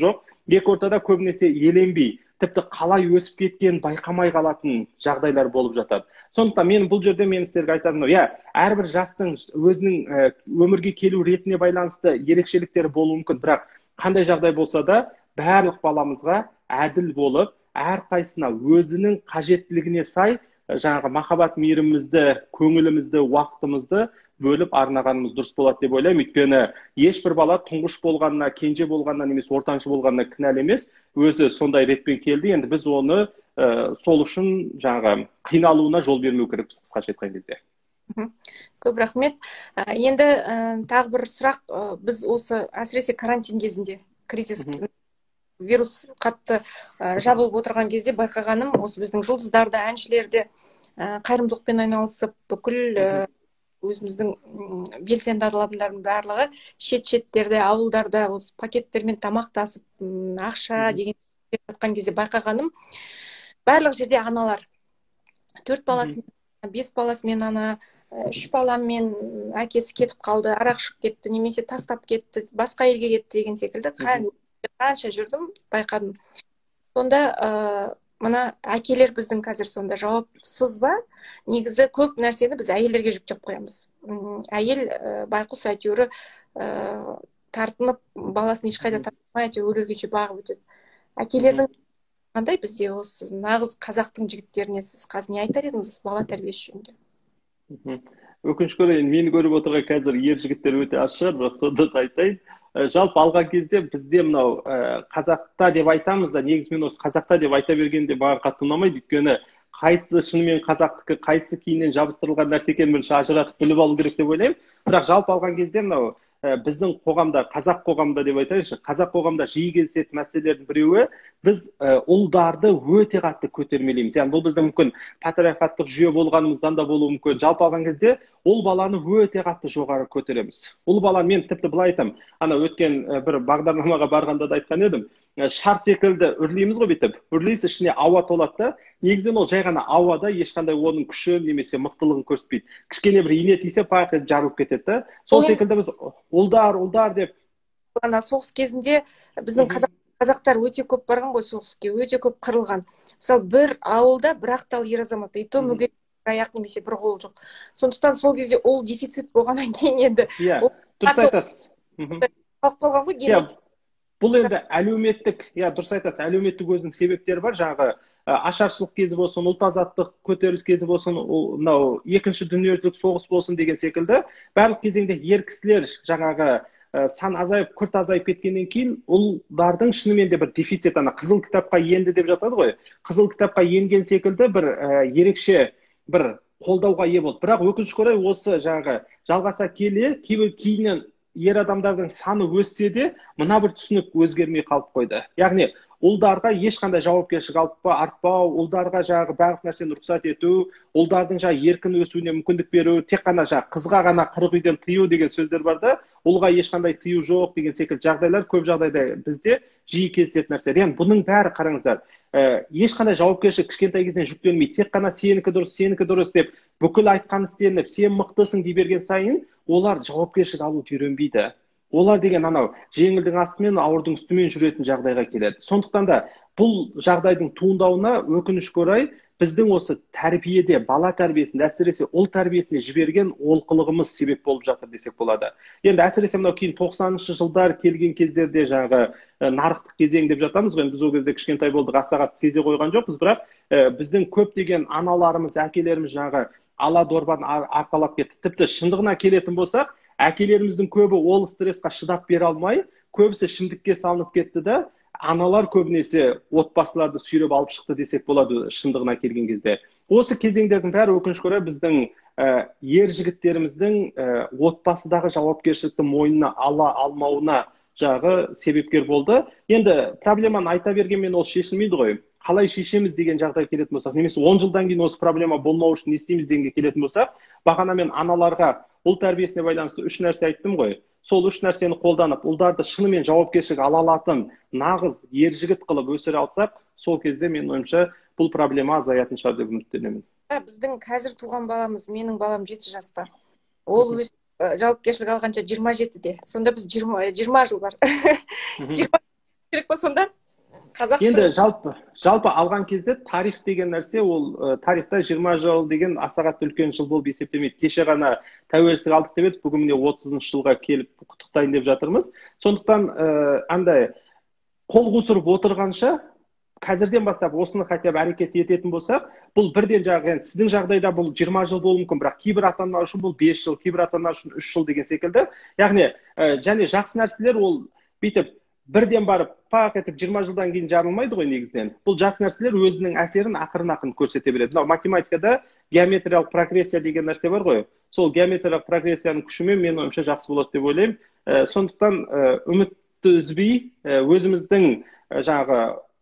екі ортада көбінесе еленбей, тіпті қалай өсіп кеткенін байқамай қалатын жағдайлар болып жатады. Сондықтан мен бұл жерде мен сіздерге айтатыным, иә, әрбір жастың өзінің өмірге келу ретіне байланысты ерекшеліктері болуы мүмкін, бірақ қандай жағдай болса да барлық баламызға әділ болып, әрқайсына өзінің қажеттілігіне сай жаңағы махаббат мейірімімізді, көңілімізді, уақытымызды бөліп арнағанымыз дұрыс болады деп ойлаймын. Өйткені ешбір бала тұңғыш болғанына, кенже болғанына немесе ортаншы болғанына кінәлі емес, өзі сондай ретпен келді. Енді біз оны ә, сол үшін жаңағы қиналуына жол бермеу керекпіз, қысқаша айтқан кезде. Көп рахмет. Енді ә, тағы бір сұрақ, біз осы әсіресе карантин кезінде кризис вирус қатты ә, жабылып отырған кезде байқағаным, осы біздің жұлдыздарды, әншілерді ә, қайырымдылықпен айналысып, бүкіл ә, өзіміздің белсенді адамдардың барлығы шет-шеттерде, ауылдарда осы пакеттермен тамақтасып, ақша деген жатқан кезде байқағаным, барлық жерде аналар, төрт баласымен, бес баласымен ана, үш баламмен әкесі кетіп қалды, арақ ішіп кетті, немесе тастап кетті, басқа елге кетті деген секілді қанша жүрдім, байқадым. Сонда ә, мына әкелер біздің қазір сонда жауапсыз ба? Негізі көп нәрсені біз әйелдерге жүктеп қоямыз. Әйел ә, байқұс әйтеуір ә, тартынып, баласын ешқайда тартмай, әйтеуір өлгенше бағып өтеді. Әкелердің қандай бізде осы нағыз қазақтың жігіттеріне сіз қазір не айтар едіңіз осы бала тәрбиесі жөнінде? Өкінішке орай, мені көріп отырған қазір ер жігіттер өте аз шығар, бірақ сонда да айтайын. Жалпы алған кезде бізде мынау қазақта деп айтамыз да, негізінен осы қазақта деп айта бергенде маған қатты ұнамайды. Өйткені қайсы шынымен қазақтікі, қайсы кейіннен жабыстырылған нәрсе екенін бірінші ажыратып біліп алу керек деп ойлаймын. Бірақ жалпы алған кезде мынау біздің қоғамда, қазақ қоғамда деп айтайыншы, қазақ қоғамда жиі кездесетін мәселелердің біреуі, біз ұлдарды өте қатты көтермелейміз. Яғни бұл біздің мүмкін патриархаттық жүйе болғанымыздан да болуы мүмкін. Жалпы алған кезде ұл баланы өте қатты жоғары көтереміз. Ұл баланы мен тіпті былай айтам, ана өткен бір бағдарламаға барғанда да айтқан едім, шар секілді үрлейміз ғой бүйтіп, үрлейсіз, ішіне ауа толады да, негізінен ол жай ғана ауада, ешқандай оның күші немесе мықтылығын көрсетпейді. Кішкене бір ине тисе пақ етіп жарылып кетеді да. Сол секілді біз ұлдар, ұлдар деп. Ана соғыс кезінде біздің қазақ қазақтар өте көп барған ғой соғысқа, өте көп қырылған. Мысалы бір ауылда бір ақтал ер азамат, и то мүгедек аяқ немесе бір қол жоқ. Сондықтан сол кезде ол дефицит болғаннан кейін енді. Иә, дұрыс айтасыз. Қалып қалған ғой генетик. Бұл енді әлеуметтік, иә, дұрыс айтасыз, әлеуметтік өзінің себептері бар. Жаңағы ашаршылық кезі болсын, ұлт азаттық көтеріліс кезі болсын, мынау екінші дүниежүзілік соғыс болсын деген секілді, барлық кезеңде ер кісілер жаңағы сан азайып, күрт азайып кеткеннен кейін ұлдардың шынымен де бір дефицит, ана қызыл кітапқа енді деп жатады ғой. Қызыл кітапқа енген секілді бір ерекше бір қолдауға ие болды. Бірақ өкінішке орай осы жаңағы жалғаса келе, кейіннен ер адамдардың саны өссе де, мына бір түсінік өзгермей қалып қойды. Яғни ұлдарға ешқандай жауапкершілік артпау, ұлдарға жаңағы барлық нәрсені рұқсат ету, ұлдардың жаңағы еркін өсуіне мүмкіндік беру, тек қана жаңағы қызға ғана қырық үйден тыю деген сөздер бар да, ұлға ешқандай тыю жоқ деген секілді жағдайлар көп жағдайда бізде жиі кездесетін нәрселер. Яғни бұның бәрі қараңыздар, ешқандай жауапкершілік кішкентай кезден жүктелмей, тек қана сенікі дұрыс, сенікі дұрыс деп бүкіл айтқан істеніп, сен мықтысың дей берген сайын, олар жауапкершілік алуды үйренбейді. Олар деген анау жеңілдің астымен, ауырдың үстімен жүретін жағдайға келеді. Сондықтан да бұл жағдайдың туындауына өкінішке орай біздің осы тәрбиеде, бала тәрбиесінде, әсіресе ұл тәрбиесіне жіберген олқылығымыз себеп болып жатыр десек болады. Енді әсіресе мынау кейін тоқсаныншы жылдар келген кездерде жаңағы нарықтық кезең деп жатамыз ғой. Біз ол кезде кішкентай болдық, ақ-сағат сезе қойған жоқпыз, бірақ біздің көптеген аналарымыз, әкелеріміз жаңағы ала дорбаны арқалап кетті. Тіпті шындығына келетін болсақ, әкелеріміздің көбі ол стрессқа шыдап бере алмай, көбісі ішімдікке салынып кетті да, аналар көбінесе отбасыларды сүйреп алып шықты десек болады шындығына келген кезде. Осы кезеңдердің бәрі өкінішке орай біздің ер жігіттеріміздің отбасыдағы жауапкершілікті мойнына ала алмауына жағы себепкер болды. Енді проблеманы айта бергенмен ол шешілмейді ғой. Қалай шешеміз деген жағдай келетін болсақ, немесе он жылдан кейін осы проблема болмау үшін не істейміз дегенге келетін болсақ, бағана мен аналарға ұл тәрбиесіне байланысты үш нәрсе айттым ғой. Сол үш нәрсені қолданып, ұлдарды шынымен жауапкершілік ала алатын нағыз ер жігіт қылып өсіре алсақ, сол кезде мен ойымша бұл проблема азаятын шығар деп үміттенемін. Біздің қазір туған баламыз, менің балам жеті жаста. Ол өз жауапкершілік алғанша жиырма жетіде. Сонда біз жиырма жыл бар. керек па сонда? Қазақтың... Енді жалпы, жалпы алған кезде тарих деген нәрсе, ол тарихта жиырма жыл деген аса қатты үлкен жыл болып есептемейді. Кеше ғана тәуелсіздік алдық деп еді, бүгін міне отызыншы жылға келіп құттықтайын деп жатырмыз. Сондықтан андай қол қусырып отырғанша, қазірден бастап осыны хотя бы әрекет ететін болсақ, бұл бірден жағы, сіздің жағдайда бұл жиырма жыл болуы мүмкін, бірақ кейбір ата-аналар үшін бұл бес жыл, кейбір ата-аналар үшін үш жыл деген секілді. Яғни, және жақсы нәрселер ол бүйтіп бірден барып, пақ етіп жиырма жылдан кейін жарылмайды ғой негізінен. Бұл жақсы нәрселер өзінің әсерін ақырын-ақырын көрсете береді. Мынау математикада геометриялық прогрессия деген нәрсе бар ғой. Сол геометриялық прогрессияның күшімен мен ойымша жақсы болады деп ойлаймын. Сондықтан үмітті үзбей, өзіміздің жаңағы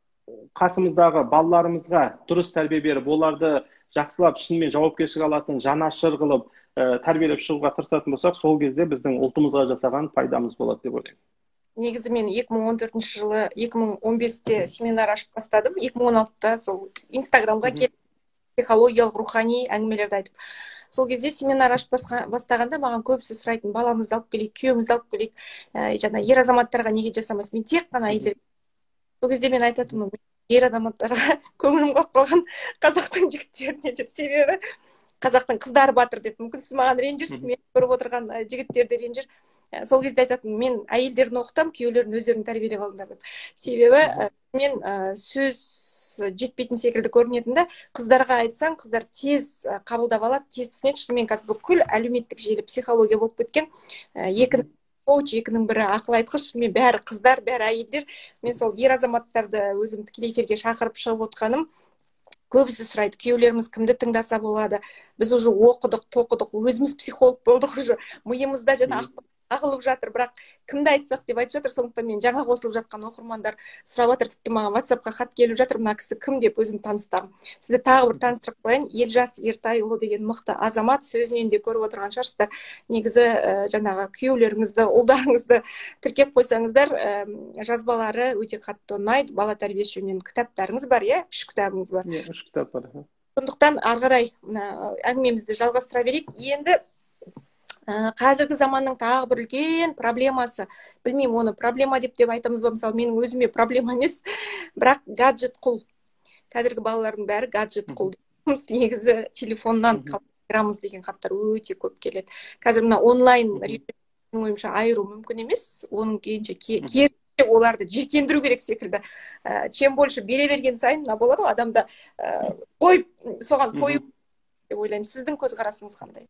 қасымыздағы балаларымызға дұрыс тәрбие беріп, оларды жақсылап, шынымен жауапкершілік алатын, жанашыр қылып, тәрбиелеп шығуға тырысатын болсақ, сол кезде біздің ұлтымызға жасаған пайдамыз болады деп ойлаймын. Негізі мен екі мың он төртінші жылы, екі мың он бесте семинар ашып бастадым. екі мың он алтыда сол Инстаграмға келіп, психологиялық, рухани әңгімелерді айтып. Сол кезде семинар ашып бастағанда маған көбісі сұрайтын, баламызды алып келейік, күйеуімізді алып келейік, жаңа ер азаматтарға неге жасамайсыз? Мен тек қана әйелдер. Сол кезде мен айтатынмын, ер азаматтарға көңілім қалып қалған қазақтың жігіттеріне деп, себебі қазақтың қыздары батыр деп. Мүмкін сіз маған ренжірсіз, мен көріп отырған жігіттерді ренжір. Сол кезде айтатын, мен әйелдерін оқытам, күйеулерін өздерін тәрбиелеп алыңдар деп. Себебі мен сөз жетпейтін секілді көрінетін де, қыздарға айтсаң, қыздар тез қабылдап алады, тез түсінеді. Шынымен қазір бүкіл әлеуметтік желі психология болып кеткен. Екінің коуч, екінің бірі ақыл айтқыш, шынымен бәрі қыздар, бәрі әйелдер. Мен сол ер азаматтарды өзім тікелей эфирге шақырып шығып отқаным, көбісі сұрайды, күйеулеріміз кімді тыңдаса болады? Біз уже оқыдық, тоқыдық, өзіміз психолог болдық уже, миымызда жаңа ақпарат ағылып жатыр, бірақ кімді айтсақ деп айтып жатыр. Сондықтан мен жаңа қосылып жатқан оқырмандар сұрап жатыр, тіпті маған WhatsApp-қа хат келіп жатыр, мына кісі кім деп өзім таныстырам. Сізді тағы бір таныстырып қояйын, Елжас Ертайұлы деген мықты азамат, сөзінен де көріп отырған шығарсыздар. Негізі жаңағы күйеулеріңізді, ұлдарыңызды тіркеп қойсаңыздар, жазбалары өте қатты ұнайды. Бала тәрбиесі жөнінен кітаптарыңыз бар, иә? Үш кітабыңыз бар. Иә, үш кітап бар. Сондықтан ары қарай әңгімемізді жалғастыра берейік. Енді қазіргі заманның тағы бір үлкен проблемасы, білмеймін, оны проблема деп деп айтамыз ба, мысалы менің өзіме проблема емес, бірақ гаджет құл. Қазіргі балалардың бәрі гаджет құл. Негізі телефоннан қалдырамыз деген хаттар өте көп келеді. Қазір мына онлайн режимнің ойымша айыру мүмкін емес, оның кейінше керісінше оларды жекендіру керек секілді. Чем больше бере берген сайын, мына болады ғой, адамда қойып, соған тойып деп ойлаймын. Сіздің көзқарасыңыз қандай?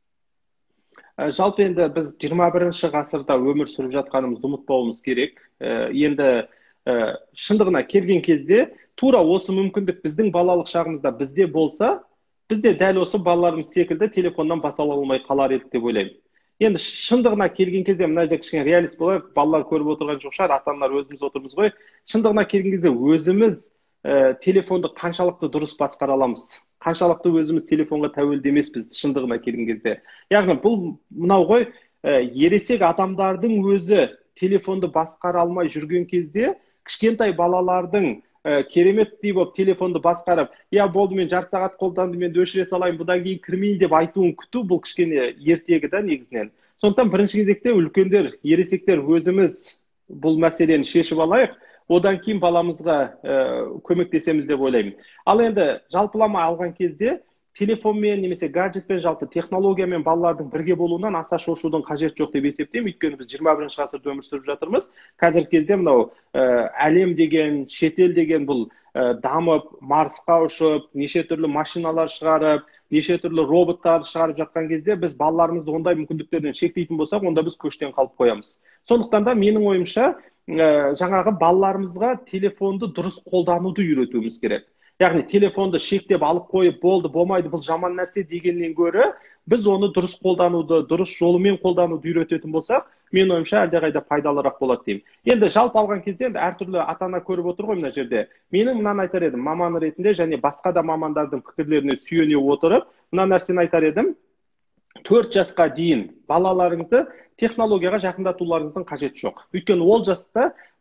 Жалпы енді біз жиырма бірінші ғасырда өмір сүріп жатқанымызды ұмытпауымыз керек. Енді шындығына келген кезде тура осы мүмкіндік біздің балалық шағымызда бізде болса, бізде дәл осы балаларымыз секілді телефоннан бас ала алмай қалар едік деп ойлаймын. Енді шындығына келген кезде мына жерде кішкене реалист болайық, балалар көріп отырған жоқ шығар, ата-аналар өзіміз отырмыз ғой. Шындығына келген кезде өзіміз телефонды қаншалықты дұрыс басқара аламыз? Қаншалықты өзіміз телефонға тәуелді емеспіз шындығына келген кезде. Яғни бұл мынау ғой, ересек адамдардың өзі телефонды басқара алмай жүрген кезде, кішкентай балалардың кереметтей болып телефонды басқарып, я болды, мен жарты сағат қолданды, мен өшіре салайын, бұдан кейін кірмейін деп айтуын күту, бұл кішкене ертегі да негізінен. Сондықтан бірінші кезекте үлкендер, ересектер өзіміз бұл мәселені шешіп алайық. Одан кейін баламызға көмектесеміз деп ойлаймын. Ал енді жалпылама алған кезде телефонмен немесе гаджетпен, жалпы технологиямен балалардың бірге болуынан аса шошудың қажет жоқ деп есептеймін. Өйткені біз жиырма бірінші ғасырда өмір сүріп жатырмыз. Қазіргі кезде мынау әлем деген, шетел деген бұл дамып, Марсқа ұшып, неше түрлі машиналар шығарып, неше түрлі роботтар шығарып жатқан кезде біз балаларымызды ондай мүмкіндіктерден шектейтін болсақ, онда біз көштен қалып қоямыз. Сондықтан да менің ойымша жаңағы балаларымызға телефонды дұрыс қолдануды үйретуіміз керек. Яғни телефонды шектеп алып қойып, болды, болмайды, бұл жаман нәрсе дегеннен гөрі, біз оны дұрыс қолдануды, дұрыс жолымен қолдануды үйрететін болсақ, мен ойымша әлдеқайда пайдалырақ болады деймін. Енді жалпы алған кезде енді әртүрлі ата-ана көріп отыр ғой мына жерде. Менің мынаны айтар едім, маман ретінде және басқа да мамандардың пікірлеріне сүйене отырып, мына нәрсені айтар едім. төрт жасқа дейін балаларыңызды технологияға жақындатуларыңыздың қажеті жоқ. Өйткені ол жаста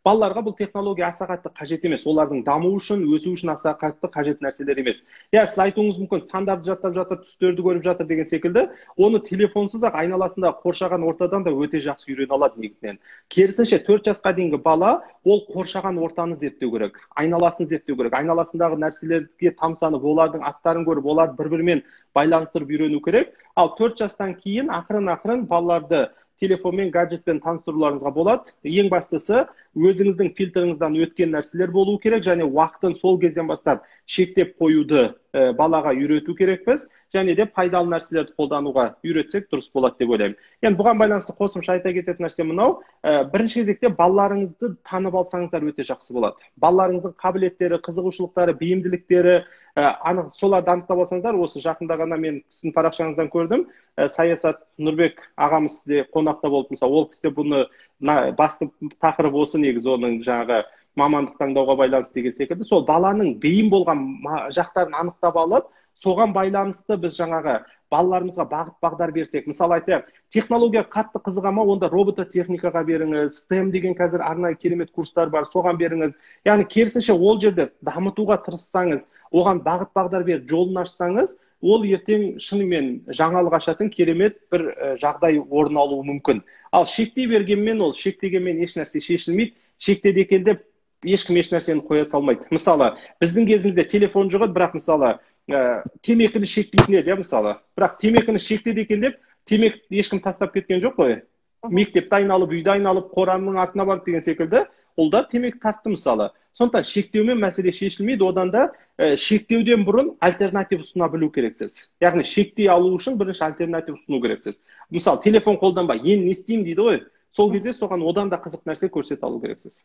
балаларға бұл технология аса қатты қажет емес, олардың даму үшін, өсу үшін аса қатты қажет нәрселер емес. Иә, сіз айтуыңыз мүмкін, сандарды жаттап жатыр, түстерді көріп жатыр деген секілді, оны телефонсыз ақ айналасында қоршаған ортадан да өте жақсы үйрене алады негізінен. Керісінше төрт жасқа дейінгі бала ол қоршаған ортаны зерттеу керек, айналасын зерттеу керек, айналасындағы нәрселерге тамсанып, олардың аттарын көріп, оларды бір-бірімен байланыстырып үйрену керек. Ал төрт жастан кейін ақырын-ақырын балаларды телефонмен, гаджетпен таныстыруларыңызға болады. Ең бастысы, өзіңіздің фильтріңізден өткен нәрселер болу керек, және уақытын сол кезден бастап шектеп қоюды ә, балаға үйрету керекпіз, және де пайдалы нәрселерді қолдануға үйретсек дұрыс болады деп ойлаймын. Енді бұған байланысты қосымша айта кететін нәрсе мынау, ә, бірінші кезекте балаларыңызды танып алсаңыздар өте жақсы болады. Балаларыңыздың қабілеттері, қызығушылықтары, бейімділіктері, ә, анық соларды анықтап алсаңыздар, осы жақында ғана мен сіздің парақшаңыздан көрдім, ә, Саясат Нұрбек ағамыз сізде қонақта болып, мысалы, ол кісі бұны басты тақырып осы, негізі оның жаңағы мамандық таңдауға байланысты деген секілді, сол баланың бейім болған жақтарын анықтап алып, соған байланысты біз жаңағы балаларымызға бағыт бағдар берсек, мысалы айтайық, технология қатты қызыға ма, онда робототехникаға беріңіз, стем деген қазір арнайы керемет курстар бар, соған беріңіз. Яғни керісінше ол жерде дамытуға тырыссаңыз, оған бағыт бағдар беріп жолын ашсаңыз, ол ертең шынымен жаңалық ашатын керемет бір жағдай орын алуы мүмкін. Ал шектей бергенмен, ол шектегенмен еш нәрсе шешілмейді, шектеді екен деп ешкім еш нәрсені қоя салмайды. Мысалы, біздің кезімізде телефон жоқ еді, бірақ мысалы ә, темекіні шектейтін еді, мысалы. Бірақ темекіні шектеді екен деп, темекі ешкім тастап кеткен жоқ қой. Мектепті айналып, үйді айналып, қоранның артына барып деген секілді, ол да темекі тартты, мысалы. Сондықтан шектеумен мәселе шешілмейді, одан да ә, шектеуден бұрын альтернатив ұсына білу керексіз. Яғни шектей алу үшін бірінші альтернатив ұсыну керексіз. Мысалы, телефон қолданба, енді не істеймін дейді ғой. Сол кезде соған одан да қызық нәрсе көрсете алу керексіз.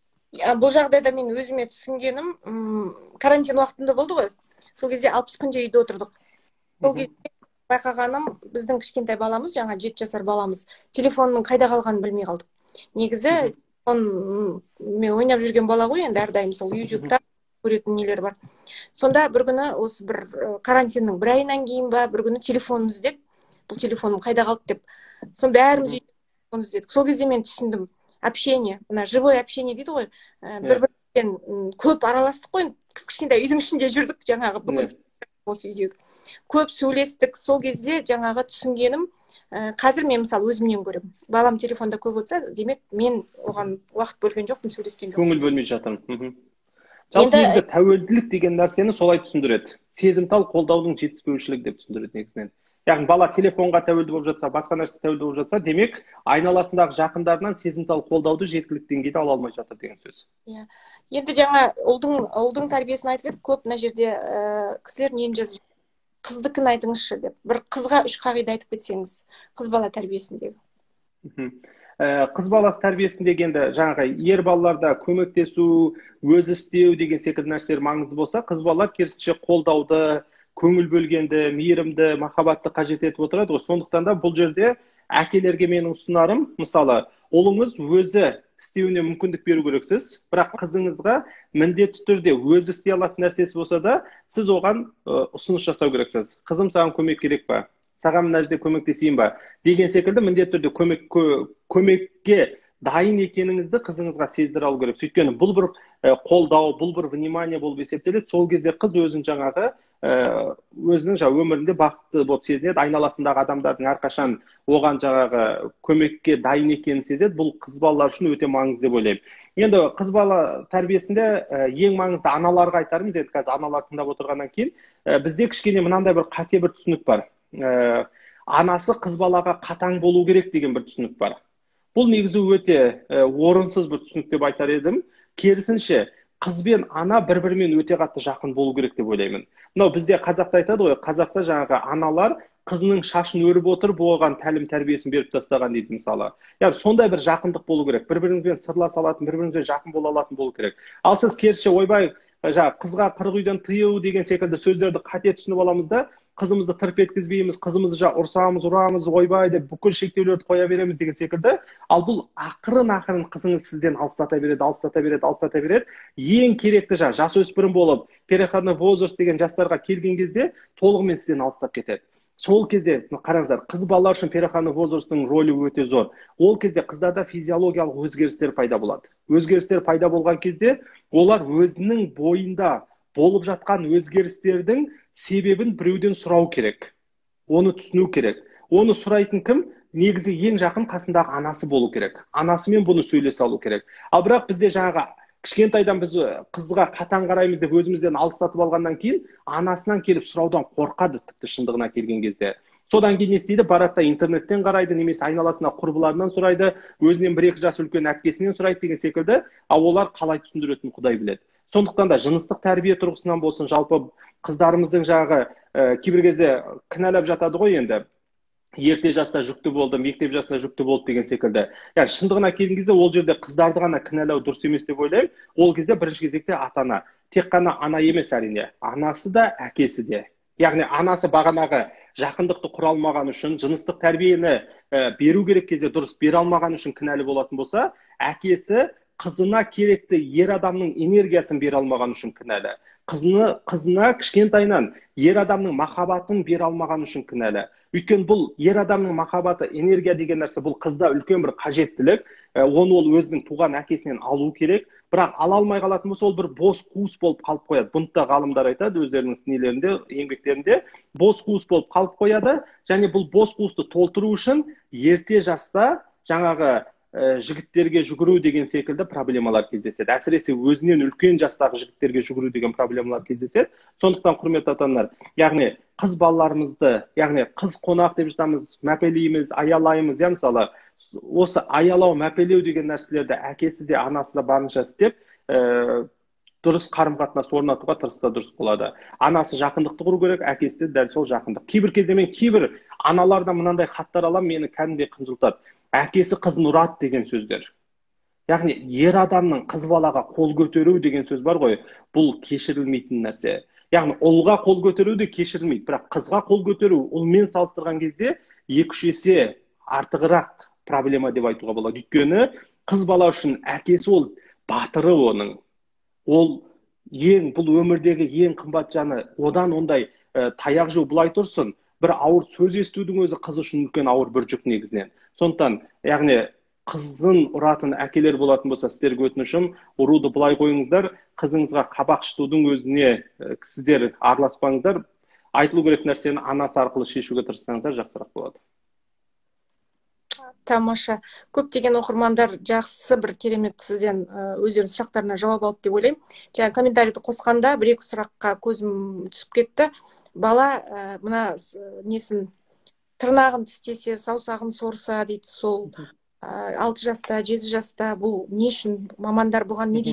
Бұл жағдайда мен өзіме түсінгенім, карантин уақытында болды ғой. Сол кезде алпыс күнде үйде отырдық. Сол кезде байқағаным, біздің кішкентай баламыз, жаңа жеті жасар баламыз, телефонның қайда қалғанын білмей қалдық. Негізі он мен ойнап жүрген бала ғой, енді әрдайым сол ютубта көретін нелер бар. Сонда бір күні осы бір карантиннің бір айынан кейін ба, бір күні телефонын іздедік. Бұл телефоным қайда қалды деп. Сон бәріміз телефон іздедік. Сол кезде мен түсіндім. Общение, мына живой общение дейді ғой. Бір-бірімен көп араластық қой. Кішкентай үйдің ішінде жүрдік, жаңағы бүкіл осы үйдегі. Көп сөйлестік. Сол кезде жаңағы түсінгенім, қазір мен мысалы өзімнен көремін. Балам телефонда көп отырса, демек мен оған уақыт бөлген жоқпын, сөйлескен жоқпын. Көңіл бөлмей жатырмын. Жалпы енді тәуелділік деген нәрсені солай түсіндіреді. Сезімтал қолдаудың жетіспеушілігі деп түсіндіреді негізінен. Яғни бала телефонға тәуелді болып жатса, басқа нәрсе тәуелді болып жатса, демек айналасындағы жақындарынан сезімтал қолдауды жеткілікті деңгейде ала алмай жатыр деген сөз. Иә. Енді жаңа ұлдың ұлдың тәрбиесін айтып едік, көп мына жерде кісілер нені жазып жүр? Қыздікін айтыңызшы деп. Бір қызға үш қағида айтып кетсеңіз, қыз бала тәрбиесіндегі. Қыз баласы тәрбиесіндегі енді жаңағы ер балаларда көмектесу, өз істеу деген секілді нәрселер маңызды болса, қыз балалар керісінше қолдауды, көңіл бөлгенді, мейірімді, махаббатты қажет етіп отырады ғой. Сондықтан да бұл жерде әкелерге менің ұсынарым, мысалы, ұлыңыз өзі істеуіне мүмкіндік беру керексіз, бірақ қызыңызға міндетті түрде өзі істей алатын нәрсесі болса да, сіз оған ұсыныс жасау керексіз. Қызым, саған көмек керек па? Саған мына жерде көмектесейін ба? Деген секілді міндетті түрде көмек көмекке дайын екеніңізді қызыңызға сездіре алу керек. Сөйткені бұл бір қолдау, бұл бір внимание болып есептеледі. Сол кезде қыз өзін жаңағы өзінің жаңа өмірінде бақытты болып сезінеді, айналасындағы адамдардың әрқашан оған жаңағы көмекке дайын екенін сезеді. Бұл қыз балалар үшін өте маңызды деп ойлаймын. Енді қыз бала тәрбиесінде ең маңызды аналарға айтарымыз, енді қазір аналар тыңдап отырғаннан кейін бізде кішкене мынандай бір қате бір түсінік бар. Анасы қыз балаға қатаң болу керек деген бір түсінік бар. Бұл негізі өте орынсыз бір түсінік деп айтар едім. Керісінше қыз бен ана бір-бірімен өте қатты жақын болу керек деп ойлаймын. Мынау бізде қазақта айтады ғой, қазақта жаңағы аналар қызының шашын өріп отырып, оған тәлім тәрбиесін беріп тастаған дейді мысалы. Яғни сондай бір жақындық болу керек. Бір-біріңізбен сырласа алатын, бір-біріңізбен жақын бола алатын болу керек. Ал сіз керісінше ойбай, жаңағы қызға қырық үйден тыю деген секілді сөздерді қате түсініп аламыз да, қызымызды тырп еткізбейміз, қызымызды жаңағы ұрсамыз, ұрамыз, ойбай деп бүкіл шектеулерді қоя береміз деген секілді. Ал бұл ақырын-ақырын қызыңыз сізден алыстата береді, алыстата береді, алыстата береді. Ең керекті жаңағы жасөспірім болып, переходной возраст деген жастарға келген кезде толығымен сізден алыстап кетеді. сол кезде қараңыздар, қыз балалар үшін переходной возрасттың рөлі өте зор. Ол кезде қыздарда физиологиялық өзгерістер пайда болады. Өзгерістер пайда болған кезде олар өзінің бойында болып жатқан өзгерістердің себебін біреуден сұрау керек. Оны түсіну керек. Оны сұрайтын кім? Негізі ең жақын қасындағы анасы болу керек. Анасымен бұны сөйлесе алу керек. Ал бірақ бізде жаңағы кішкентайдан біз қызға қатаң қараймыз деп өзімізден алыстатып алғаннан кейін анасынан келіп сұраудан қорқады, тіпті шындығына келген кезде. Содан кейін не істейді? Барады интернеттен қарайды, немесе айналасына құрбыларынан сұрайды, өзінен бір екі жас үлкен әпкесінен сұрайды деген секілді, ал олар қалай түсіндіретінін Құдай біледі. Сондықтан да жыныстық тәрбие тұрғысынан болсын, жалпы қыздарымыздың жағы ә, кейбір кезде кінәлап жатады ғой енді. Ерте жаста жүкті болды, мектеп жасында жүкті болды деген секілді. Яғни шындығына келген кезде ол жерде қыздарды ғана кінәлау дұрыс емес деп ойлаймын. Ол кезде бірінші кезекте ата-ана. Тек қана ана емес әрине. Анасы да, әкесі де. Яғни анасы бағанағы жақындықты құра алмаған үшін, жыныстық тәрбиені ә, беру керек кезде дұрыс бере алмаған үшін кінәлі болатын болса, әкесі қызына керекті ер адамның энергиясын бере алмаған үшін кінәлі. Қызына, қызына кішкентайынан ер адамның махаббатын бере алмаған үшін кінәлі. Өйткені бұл ер адамның махаббаты, энергия деген нәрсе бұл қызда үлкен бір қажеттілік. Оны ол өзінің туған әкесінен алу керек. Бірақ ала алмай қалатын болса, ол бір бос қуыс болып қалып қояды. Бұны да ғалымдар айтады өздерінің нелерінде, еңбектерінде. Бос қуыс болып қалып қояды. Және бұл бос қуысты толтыру үшін ерте жаста жаңағы ә, жігіттерге жүгіру деген секілді проблемалар кездеседі. Әсіресе өзінен үлкен жастағы жігіттерге жүгіру деген проблемалар кездеседі. Сондықтан құрметті ата-аналар, яғни қыз балаларымызды, яғни қыз қонақ деп жатамыз, мәпелейміз, аялаймыз, я мысалы осы аялау, мәпелеу деген нәрселерді әкесі де, анасы да барынша істеп, ә, дұрыс қарым-қатынас орнатуға тырысса дұрыс болады. Анасы жақындықты құру керек, әкесі де дәл сол жақындық. Кейбір кезде мен кейбір аналардан мынандай хаттар аламын, мені кәдімгідей қынжылтады. Әкесі қызын ұрады деген сөздер. Яғни ер адамның қыз балаға қол көтеру деген сөз бар ғой, бұл кешірілмейтін нәрсе. Яғни ұлға қол көтеру де кешірілмейді, бірақ қызға қол көтеру ұлмен салыстырған кезде екі-үш есе артығырақ проблема деп айтуға болады. Өйткені қыз бала үшін әкесі ол батыры оның. Ол ең, бұл өмірдегі ең қымбат жаны. Одан ондай ә, таяқ жеу былай тұрсын, бір ауыр сөз естудің өзі қыз үшін үлкен ауыр бір жүк негізінен. Сондықтан, яғни қызын ұратын әкелер болатын болса, сіздерге өтінішім, ұруды былай қойыңыздар, қызыңызға қабақ шытудың өзіне ә, сіздер араласпаңыздар. Айтылу керек нәрсені анасы арқылы шешуге тырыссаңыздар жақсырақ болады. Тамаша. Көптеген оқырмандар жақсы бір керемет сізден өздерінің сұрақтарына жауап алды деп ойлаймын. Жаңа комментарийді қосқанда бір-екі сұраққа көзім түсіп кетті. Бала мына несін тырнағын тістесе, саусағын сорса дейді, сол алты жаста, жеті жаста, бұл не үшін, мамандар бұған не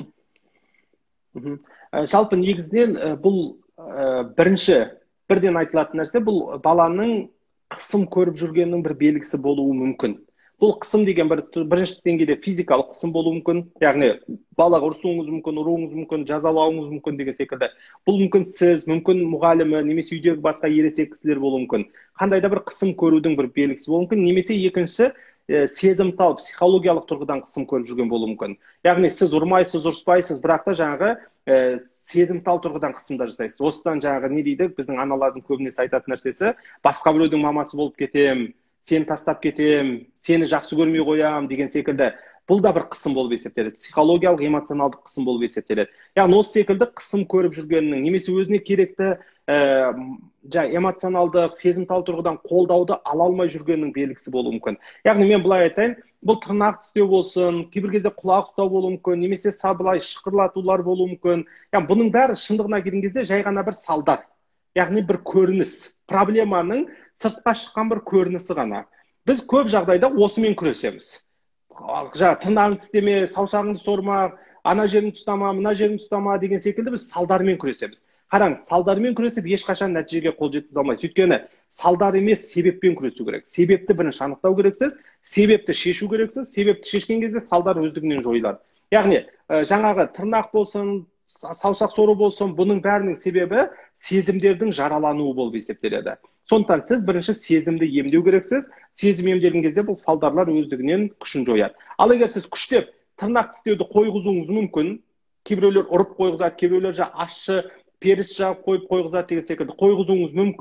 дейді? Жалпы негізінен бұл бірінші бірден айтылатын нәрсе, бұл баланың қысым көріп жүргеннің бір белгісі болуы мүмкін. Бұл қысым деген бір бірінші деңгейде физикалық қысым болуы мүмкін. Яғни балаға ұрсуыңыз мүмкін, ұруыңыз мүмкін, жазалауыңыз мүмкін деген секілді. Бұл мүмкін сіз, мүмкін мұғалімі, немесе үйдегі басқа ересек кісілер болуы мүмкін. Қандай да бір қысым көрудің бір белгісі болуы мүмкін. Немесе екінші сезімтал, психологиялық тұрғыдан қысым көріп жүрген болуы мүмкін. Яғни сіз ұрмайсыз, ұрыспайсыз, бірақ та жаңағы ә, сезімтал тұрғыдан қысымда жасайсыз. Осыдан жаңағы не дейді, біздің аналардың көбінесе айтатын нәрсесі, басқа біреудің мамасы болып кетем, сені тастап кетем, сені жақсы көрмей қоям деген секілді. Бұл да бір қысым болып есептеледі. Психологиялық, эмоционалдық қысым болып есептеледі. Яғни осы секілді қысым көріп жүргеннің, немесе өзіне керекті ә, эмоционалдық, сезімтал тұрғыдан қолдауды ала алмай жүргеннің белгісі болуы мүмкін. Яғни мен былай айтайын, бұл тырнақ тістеу болсын, кейбір кезде құлақ ұстау болуы мүмкін, немесе сабылай шықырлатулар болуы мүмкін. Яғни бұның бәрі шындығына келген кезде жай ғана бір салдар. Яғни бір көрініс, проблеманың сыртқа шыққан бір көрінісі ғана. Біз көп жағдайда осымен күресеміз. Жаңа тырнағын тістеме, саусағыңды сорма, ана жеріңді ұстама, мына жеріңді ұстама деген секілді біз салдармен күресеміз. Қараңыз, салдармен күресіп ешқашан нәтижеге қол жеткізе алмайсыз. Өйткені салдар емес, себеппен күресу керек. Себепті бірінші анықтау керексіз, себепті шешу керексіз, себепті шешкен кезде салдар өздігінен жойылады. Яғни жаңағы тырнақ болсын, саусақ сору болсын, бұның бәрінің себебі сезімдердің жаралануы болып есептеледі. Сондықтан сіз бірінші сезімді емдеу керексіз. Сезім емделген кезде бұл салдарлар өздігінен күшін жояды. Ал егер сіз күштеп тырнақ тістеуді қойғызуыңыз мүмкін, кейбіреулер ұрып қойғызады, кейбіреулер ащы періс жағып қойып қойғызады деген секілді қойғызуыңыз мүмкін.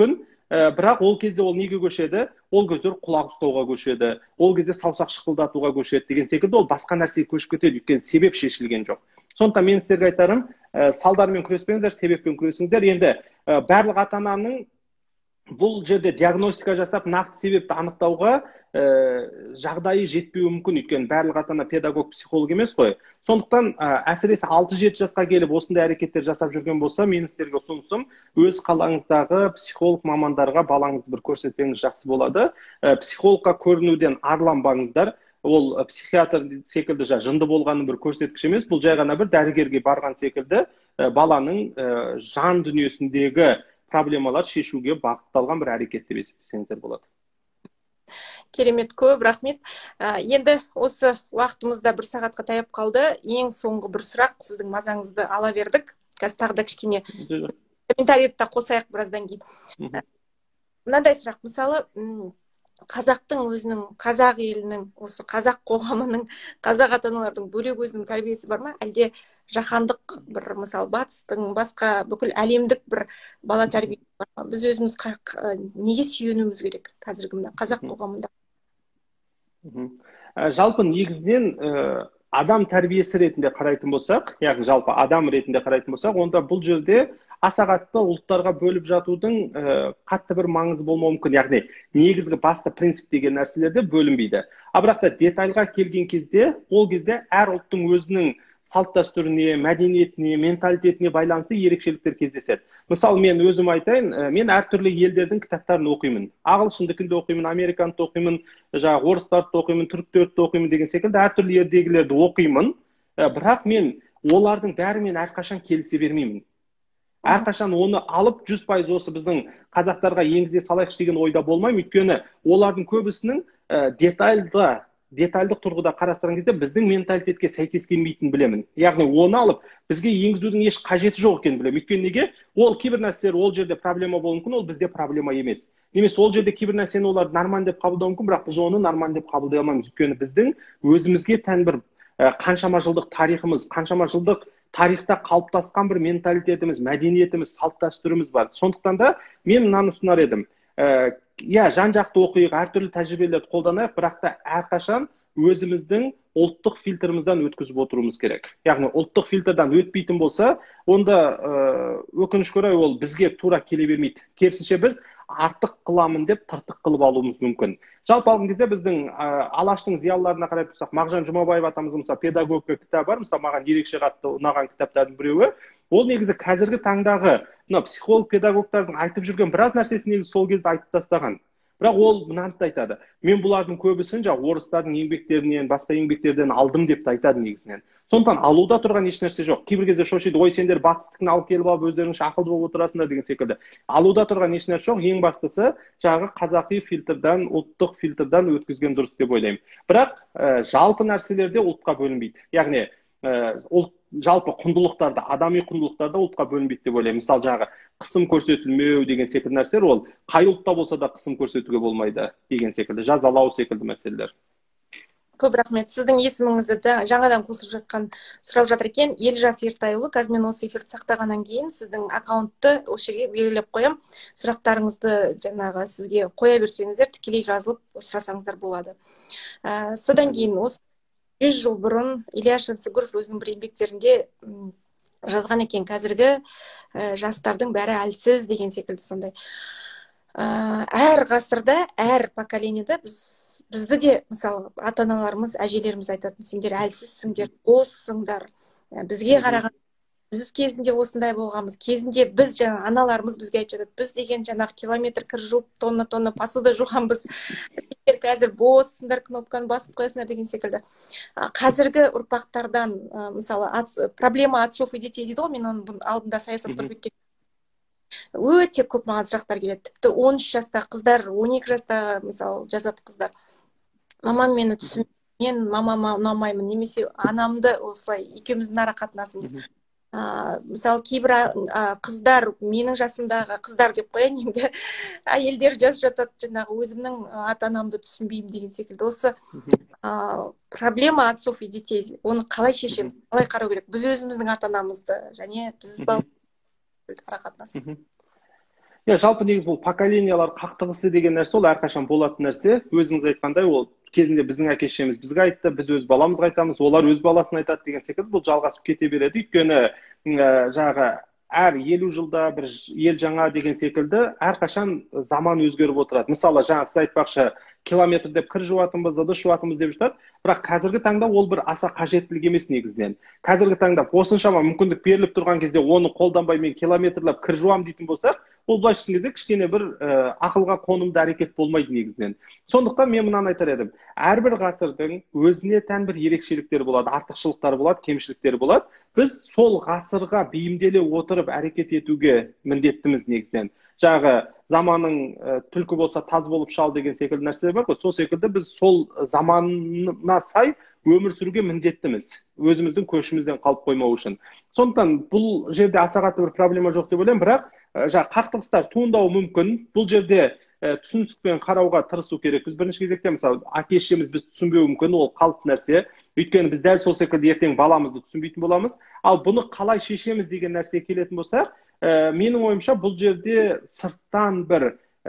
ә, бірақ ол кезде ол неге көшеді? Ол кезде құлақ ұстауға көшеді, ол кезде саусақ шықылдатуға көшеді деген секілді, ол басқа нәрсеге көшіп кетеді, өйткені себеп шешілген жоқ. Сондықтан мен сіздерге айтарым, ә, салдармен күреспеңіздер, себеппен күресіңіздер. Енді ә, барлық ата-ананың бұл жерде диагностика жасап, нақты себепті анықтауға ә, жағдайы жетпеуі мүмкін, өйткені барлық ата-ана педагог, психолог емес қой. Сондықтан ә, әсіресе алты жеті жасқа келіп осындай әрекеттер жасап жүрген болса, мен сіздерге ұсынысым, өз қалаңыздағы психолог мамандарға балаңызды бір көрсетсеңіз жақсы болады. Ә, психологқа көрінуден арланбаңыздар. Ол психиатр секілді жа жынды болғаны бір көрсеткіш емес, бұл жай ғана бір дәрігерге барған секілді ә, баланың ә, жан дүниесіндегі проблемалар шешуге бағытталған бір әрекет деп есептесеңіздер болады. Керемет, көп рахмет. Ә, енді осы уақытымызда бір сағатқа таяп қалды. Ең соңғы бір сұрақ, сіздің мазаңызды ала бердік. Қазір тағы да кішкене комментарийді қосайық біраздан кейін. Мынандай сұрақ, мысалы, қазақтың өзінің, қазақ елінің, осы қазақ қоғамының, қазақ ата-аналардың бөлек өзінің тәрбиесі бар ма? Әлде жаһандық бір, мысалы, батыстың, басқа бүкіл әлемдік бір бала тәрбиесі бар ма? Біз өзіміз неге сүйенуіміз керек қазіргі мына қазақ қоғамында? Жалпы негізінен адам тәрбиесі ретінде қарайтын болсақ, яғни жалпы адам ретінде қарайтын болсақ, онда бұл жерде аса қатты ұлттарға бөліп жатудың ә, қатты бір маңызы болмауы мүмкін. Яғни негізгі басты принцип деген нәрселерде бөлінбейді. А бірақ та детальға келген кезде, ол кезде әр ұлттың өзінің салт дәстүріне, мәдениетіне, менталитетіне байланысты ерекшеліктер кездеседі. Мысалы, мен өзім айтайын, мен әртүрлі елдердің кітаптарын оқимын. Ағылшындікін де оқимын, американды оқимын, жаңағы орыстарды оқимын, түріктерді оқимын деген секілді әртүрлі елдегілерді оқимын. Бірақ мен олардың бәрімен әрқашан келісе бермеймін. Әрқашан оны алып жүз пайыз осы біздің қазақтарға енгізе салайықшы деген ойда болмаймын, өйткені олардың көбісінің ә, детальды, детальдық тұрғыда қарастырған кезде біздің менталитетке сәйкес келмейтінін білемін. Яғни оны алып бізге енгізудің еш қажеті жоқ екенін білемін. Өйткені неге? Ол кейбір нәрселер ол жерде проблема болуы мүмкін, ол бізде проблема емес. Немесе ол жерде кейбір нәрсені олар нормаль деп қабылдауы мүмкін, бірақ біз оны нормаль деп қабылдай алмаймыз. Өйткені біздің өзімізге тән бір ә, қаншама жылдық тарихымыз, қаншама жылдық тарихта қалыптасқан бір менталитетіміз, мәдениетіміз, салт дәстүріміз бар. Сондықтан да мен мынаны ұсынар едім. Иә, жан-жақты оқиық, әртүрлі тәжірибелерді қолданайық, бірақ та әрқашан өзіміздің ұлттық фильтрімізден өткізіп отыруымыз керек. Яғни ұлттық фильтрдан өтпейтін болса, онда өкінішке орай ол бізге тура келе бермейді. Керісінше біз артық қыламын деп тыртық қылып алуымыз мүмкін. Жалпы алған кезде біздің Алаштың зиялыларына қарай тұрсақ, Мағжан Жұмабаев атамыздың мысалы педагогика кітабы бар, мысалы маған ерекше қатты ұнаған кітаптардың біреуі. Ол негізі қазіргі таңдағы мына психолог педагогтардың айтып жүрген біраз нәрсесін негізі сол кезде айтып тастаған. Бірақ ол мынаны айтады. Мен бұлардың көбісін жаңағы орыстардың еңбектерінен, басқа еңбектерден алдым деп айтады негізінен. Сондықтан алуда тұрған еш нәрсе жоқ. Кейбір кезде шошиды, ой сендер батыстікін алып келіп алып өздеріңше ақылды болып отырасыңдар деген секілді. Алуда тұрған еш нәрсе жоқ. Ең бастысы жаңағы қазақи фильтрдан, ұлттық фильтрдан өткізген дұрыс деп ойлаймын. Бірақ ә, жалпы нәрселерде ұлтқа бөлінбейді. Яғни ә, ұлт жалпы құндылықтарда, адами құндылықтарда ұлтқа бөлінбейді деп ойлаймын. Мысалы жаңағы қысым көрсетілмеу деген секілді нәрселер, ол қай ұлтта болса да қысым көрсетуге болмайды деген секілді, жазалау секілді мәселелер. Көп рахмет. Сіздің есіміңізді де жаңадан қосып жатқан сұрап жатыр екен. Елжас Ертайұлы, қазір мен осы эфирді сақтағаннан кейін сіздің аккаунтты осы жерге белгілеп қоям. Сұрақтарыңызды жаңағы сізге қоя берсеңіздер, тікелей жазылып сұрасаңыздар болады. Ә, содан кейін осы жүз жыл бұрын Ильяс Жансүгіров өзінің бір еңбектерінде жазған екен, қазіргі ә, жастардың бәрі әлсіз деген секілді сондай. Ә, әр ғасырда, әр поколениеда біз, бізді де, мысалы, ата-аналарымыз, әжелеріміз айтатын, сендер әлсізсіңдер, боссыңдар. Бізге қараған, біз кезінде осындай болғанбыз, кезінде біз жаңа аналарымыз бізге айтып жатады, біз деген жаңағы километр кір жуып, тонна-тонна посуда жуғанбыз. Сендер қазір боссыңдар, кнопканы басып қоясыңдар деген секілді. Қазіргі ұрпақтардан, мысалы, проблема отцов и детей дейді ғой, мен оның алдында саясат тұрып кеткен. Өте көп маған сұрақтар келеді. Тіпті он үш жаста қыздар, он екі жаста мысалы жазады қыздар. Мамам мені түсін, мен мамама ұнамаймын, немесе анамды осылай екеуміздің ара қатынасымыз. Ә, мысалы кейбір ә, қыздар, менің жасымдағы қыздар деп қояйын енді, әйелдер жазып жатады, жаңағы өзімнің ата-анамды түсінбеймін деген секілді. Осы ә, проблема отцов и детей, оны қалай шешеміз, қалай қарау керек? Біз өзіміздің ата-анамызды және біз бал ара қатынасын. иә, жалпы негіз бұл поколениялар қақтығысы деген нәрсе ол әрқашан болатын нәрсе. Өзіңіз айтқандай, ол кезінде біздің әке шешеміз бізге айтты, біз өз баламызға айтамыз, олар өз баласына айтады деген секілді бұл жалғасып кете береді. Өйткені жаңағы әр елу жылда бір ел жаңа деген секілді әрқашан заман өзгеріп отырады. Мысалы, жаңа сіз айтпақшы, километр деп кір жуатынбыз, ыдыс жуатынбыз деп жатады. Бірақ қазіргі таңда ол бір аса қажеттілік емес негізінен. Қазіргі таңда осыншама мүмкіндік беріліп тұрған кезде оны қолданбай мен километрлап кір жуам дейтін болсақ, ол былайша айтқан кезде кішкене бір ә, ақылға қонымды әрекет болмайды негізінен. Сондықтан мен мынаны айтар едім. Әрбір ғасырдың өзіне тән бір ерекшеліктері болады, артықшылықтары болады, кемшіліктері болады. Біз сол ғасырға бейімделе отырып әрекет етуге міндеттіміз негізінен. Жағы заманның ә, түлкі болса таз болып шал деген секілді нәрсе бар ғой. Сол секілді біз сол заманына сай өмір сүруге міндеттіміз, өзіміздің көшімізден қалып қоймау үшін. Сондықтан бұл жерде аса қатты бір проблема жоқ деп ойлаймын, бірақ жаңа қақтығыстар туындауы мүмкін. Бұл жерде ә, түсіністікпен қарауға тырысу керек. Біз бірінші кезекте мысалы әке шешеміз біз түсінбеуі мүмкін, ол қалыпты нәрсе. Өйткені біз дәл сол секілді ертең баламызды түсінбейтін боламыз. Ал бұны қалай шешеміз деген нәрсеге келетін болсақ, ә, менің ойымша бұл жерде сырттан бір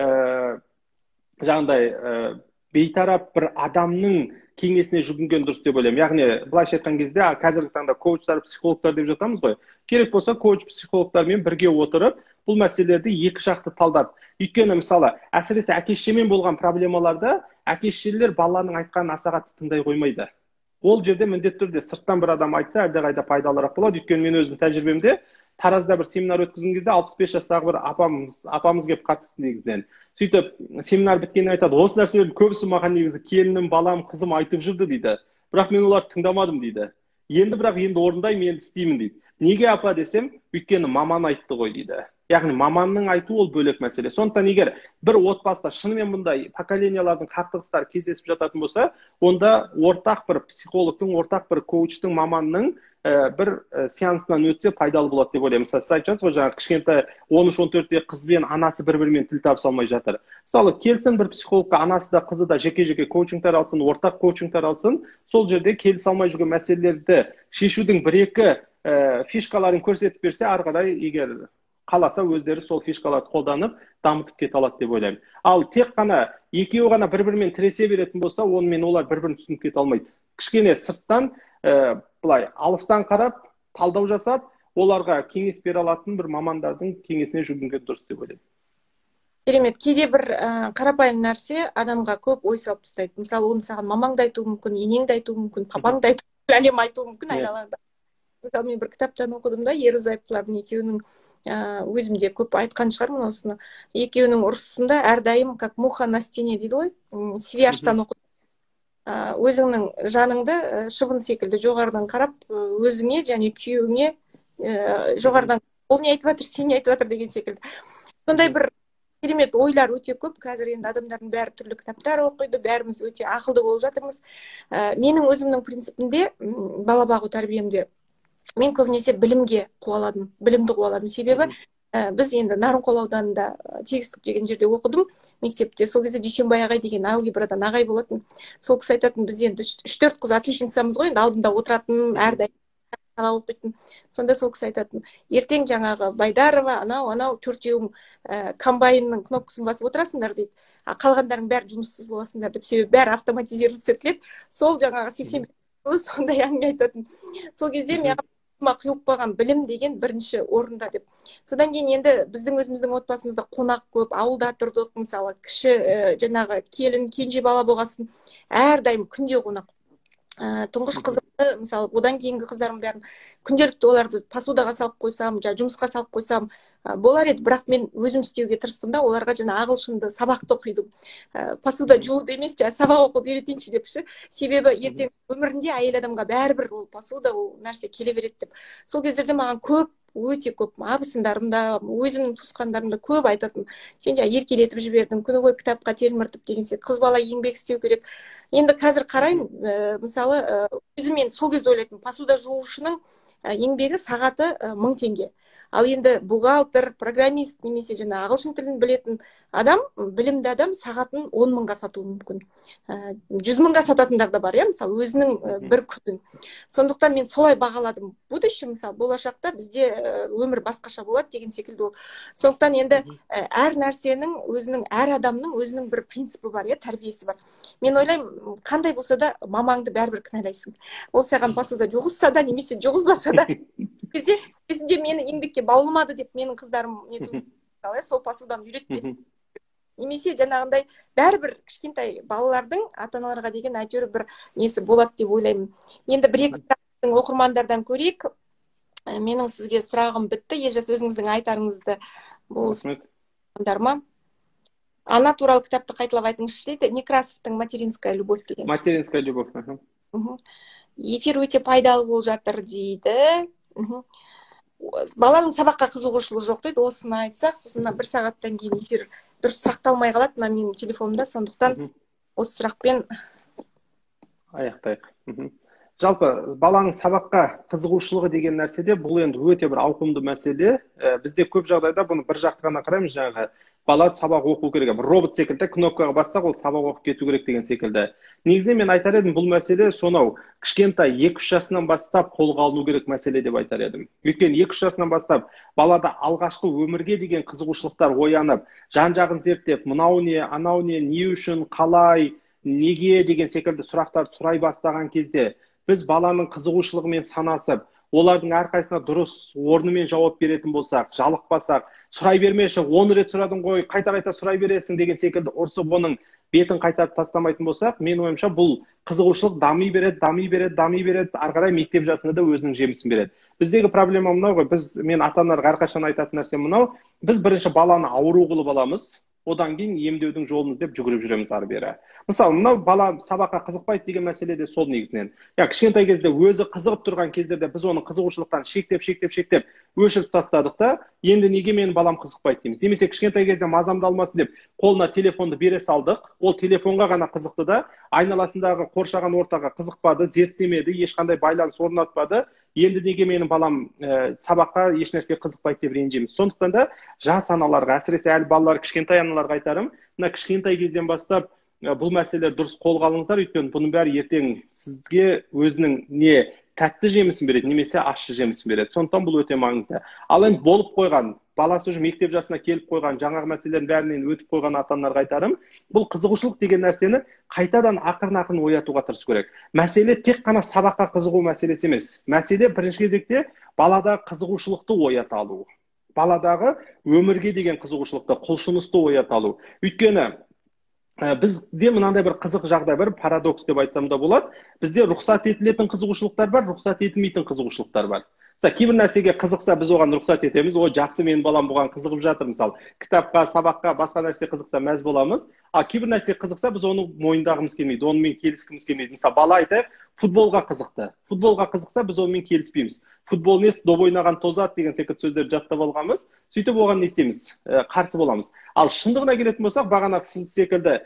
ә, жаңағыдай ә, бейтарап бір адамның кеңесіне жүгінген дұрыс деп ойлаймын. Яғни былайша айтқан кезде қазіргі таңда коучтар, психологтар деп жатамыз ғой. Керек болса коуч психологтармен бірге отырып бұл мәселелерді екі жақты талдап. Өйткені мысалы әсіресе әке-шешемен болған проблемаларда әке-шешелер баланың айтқанын аса қатты тыңдай қоймайды. Ол жерде міндетті түрде сырттан бір адам айтса әлдеқайда пайдалырақ болады. Өйткені мен өзім тәжірибемде Таразда бір семинар өткізген кезде алпыс бес жастағы бір апамыз, апамыз келіп қатысты негізінен. Сөйтіп семинар біткеннен айтады, осы нәрселердің көбісі маған негізі келінім, балам, қызым айтып жүрді дейді. Бірақ мен оларды тыңдамадым дейді. Енді бірақ енді орындаймын, енді істеймін дейді. Неге апа десем, өйткені маман айтты ғой дейді. Яғни маманның айтуы ол бөлек мәселе. Сондықтан егер бір отбасыда шынымен бұндай поколениялардың қақтығыстары кездесіп жататын болса, онда ортақ бір психологтың, ортақ бір коучтың, маманның ә, бір ә, сеансынан өтсе пайдалы болады деп ойлаймын. Мысалы, сіз айтып жатсыз ғой, жаңағы кішкентай он үш он төрттегі қыз бен анасы бір-бірімен тіл табыса алмай жатыр. Мысалы, келсін бір психологқа анасы да қызы да жеке-жеке коучингтер алсын, ортақ коучингтер алсын, сол жерде келісе алмай жүрген мәселелерді шешудің бір-екі ә, фишкаларын көрсетіп берсе, ары қарай егер қаласа өздері сол фишкаларды қолданып дамытып кете алады деп ойлаймын. Ал тек қана екеуі ғана бір-бірімен тіресе беретін болса, онымен олар бір-бірін түсініп кете алмайды. Кішкене сырттан ә, былай алыстан қарап, талдау жасап, оларға кеңес бере алатын бір мамандардың кеңесіне жүгінген дұрыс деп ойлаймын. Керемет, кейде бір ә, қарапайым нәрсе адамға көп ой салып тастайды. Мысалы, оны саған мамаң да айтуы мүмкін, енең де айтуы мүмкін, папаң да айтуы мүмкін, әлем айтуы мүмкін айналаңда. Мысалы, мен бір кітаптан оқыдым да, ерлі-зайыптылардың екеуінің өзімде көп айтқан шығармын осыны. Екеуінің ұрысында әрдайым как муха на стене дейді ғой, Свияжтан оқыдым. Өзіңнің жаныңды шыбын секілді жоғарыдан қарап, өзіңе және күйеуіңе жоғарыдан ол не айтып жатыр, сен не айтып жатыр деген секілді. Сондай бір керемет ойлар өте көп. Қазір енді адамдардың бәрі түрлі кітаптар оқиды, бәріміз өте ақылды болып жатырмыз. Менің өзімнің принципімде, бала бағу тәрбиемде мен көбінесе білімге қуаладым, білімді қуаладым. Себебі ә, біз енді Нарынқол ауданында тегістік деген жерде оқыдым мектепте. Сол кезде Дүйсенбай ағай деген алгебрадан ағай болатын. Сол кісі айтатын, біз енді үш төрт қыз отличницамыз ғой, енді алдында отыратын, әрдайым сабақ оқитын. Сонда сол кісі айтатын, ертең жаңағы Байдарова, анау, анау төртеуің ә, комбайнның кнопкасын басып отырасыңдар дейді. Қалғандарың бәрі жұмыссыз боласыңдар деп, себебі бәрі автоматизировать етіледі. Сол жаңағы сексен бес сондай әңгіме айтатын. Сол кезде мен құйылып қойған білім деген бірінші орында деп. Содан кейін енді біздің өзіміздің отбасымызда қонақ көп, ауылда тұрдық, мысалы кіші ә, жаңағы келін, кенже бала болғасын, әрдайым күнде қонақ. Ә, тұңғыш қызымды, мысалы одан кейінгі қыздарым бәрін күнделікті оларды посудаға салып қойсам, жаңа жұмысқа салып қойсам ә, болар еді, бірақ мен өзім істеуге тырыстым да, оларға жаңа ағылшынды сабақты оқидым. Ә, посуда жууды емес, жаңа сабақ оқуды үйретейінші депші. Себебі ертең өмірінде әйел адамға бәрібір ол посуда, ол нәрсе келе береді деп. Сол кездерде маған көп, өте көп абысындарым да, өзімнің туысқандарым да көп айтатын. Сен жаңа еркелетіп жібердің, күні бойы кітапқа телміртіп деген сияқты, қыз бала еңбек істеу керек. Енді қазір қараймын, ә, мысалы, ә, өзім мен сол кезде ойлайтын, посуда жуушының еңбегі сағаты мың теңге. ал енді бухгалтер, программист немесе жаңа ағылшын тілін білетін адам, білімді адам сағатын он мыңға сатуы мүмкін. жүз мыңға сататындар да бар, иә, мысалы өзінің бір күнін. Сондықтан мен солай бағаладым. Будущее, мысалы, болашақта бізде өмір басқаша болады деген секілді ол. Сондықтан енді әр нәрсенің өзінің, әр адамның өзінің бір принципі бар, иә, тәрбиесі бар. Мен ойлаймын, қандай болса да мамаңды бәрібір кінәлайсың. Ол саған басуда жұғызса да, немесе жұғызбаса да. Кезде, кезінде мені еңбекке баулымады деп менің қыздарым нету, сол посудан үйретпеді. Немесе жаңағындай бәрібір кішкентай балалардың ата-аналарға деген әйтеуір бір несі болады деп ойлаймын. Енді бір екі кітаптың оқырмандардан көрейік. Менің сізге сұрағым бітті. Елжас, өзіңіздің айтарыңызды болсаңдар ма? Ана туралы кітапты қайталап айтыңызшы дейді. Некрасовтың «Материнская любовь» деген. «Материнская любовь». Эфир өте пайдалы болып жатыр дейді. Баланың сабаққа қызығушылығы жоқ дейді. Осыны айтсақ, сосын бір сағаттан кейін эфир дұрыс сақталмай қалады мына менің телефонымда. Сондықтан осы сұрақпен аяқтайық. Жалпы баланың сабаққа қызығушылығы деген нәрседе бұл енді өте бір ауқымды мәселе. Бізде көп жағдайда бұны бір жақты ғана қараймыз, жаңағы бала сабақ оқу керек. Бір робот секілді кнопкаға бассақ, ол сабақ оқып кету керек деген секілді. Негізінен мен айтар едім, бұл мәселе сонау кішкентай екі-үш жасынан бастап қолға алыну керек мәселе деп айтар едім. Өйткені екі-үш жасынан бастап балада алғашқы өмірге деген қызығушылықтар оянып, жан-жағын зерттеп, мынау не, анау не, не үшін, қалай, неге деген секілді сұрақтарды сұрай бастаған кезде біз баланың қызығушылығымен санасып, олардың әрқайсына дұрыс орнымен жауап беретін болсақ, жалықпасақ, сұрай бермеші, он рет сұрадың ғой, қайта-қайта сұрай бересің деген секілді ұрсып оның бетін қайтарып тастамайтын болсақ, мен ойымша бұл қызығушылық дами береді, дами береді, дами береді, ары қарай мектеп жасында да өзінің жемісін береді. Біздегі проблема мынау ғой, біз, мен ата-аналарға әрқашан айтатын нәрсе мынау, біз бірінші баланы ауру қылып аламыз, одан кейін емдеудің жолын іздеп жүгіріп жүреміз ары бері. Мысалы, мынау бала сабаққа қызықпайды деген мәселе де сол негізінен. Я, кішкентай кезде өзі қызығып тұрған кездерде біз оның қызығушылықтан шектеп, шектеп, шектеп өшіріп тастадық та, енді неге менің балам қызықпайды дейміз. Немесе кішкентай кезде мазамды алмасын деп қолына телефонды бере салдық, ол телефонға ғана қызықты да, айналасындағы қоршаған ортаға қызықпады, зерттемеді, ешқандай байланыс орнатпады. Енді неге менің балам ә, сабаққа еш нәрсе қызықпайды деп ренжиміз. Сондықтан да жас аналарға, әсіресе әлі балалар кішкентай аналарға айтарым, мына кішкентай кезден бастап ә, бұл мәселелер дұрыс қолға алыңыздар, өйткені бұның бәрі ертең сізге өзінің не тәтті жемісін береді, немесе ащы жемісін береді. Сондықтан бұл өте маңызды. Ал енді болып қойған, баласы уже мектеп жасына келіп қойған, жаңағы мәселелердің бәрінен өтіп қойған ата-аналарға айтарым, бұл қызығушылық деген нәрсені қайтадан ақырын-ақырын оятуға тырысу керек. Мәселе тек қана сабаққа қызығу мәселесі емес. Мәселе бірінші кезекте балада қызығушылықты оята алу. Баладағы өмірге деген қызығушылықты, құлшынысты оята алу. Өйткені бізде мынандай бір қызық жағдай бар, парадокс деп айтсам да болады. Бізде рұқсат етілетін қызығушылықтар бар, рұқсат етілмейтін қызығушылықтар бар. Мысалы, кейбір нәрсеге қызықса біз оған рұқсат етеміз, о жақсы, менің балам бұған қызығып жатыр, мысалы, кітапқа, сабаққа, басқа нәрсе қызықса мәз боламыз. А кейбір нәрсе қызықса біз оны мойындағымыз келмейді, онымен келіскіміз келмейді. Мысалы, бала айтайық, футболға қызықты. Футболға қызықса біз онымен келіспейміз. Футбол несі, доп ойнаған тозады деген секілді сөздерді жаттап алғанбыз. Сөйтіп оған не істейміз? Қарсы боламыз. Ал шындығына келетін болсақ, бағана сіз секілді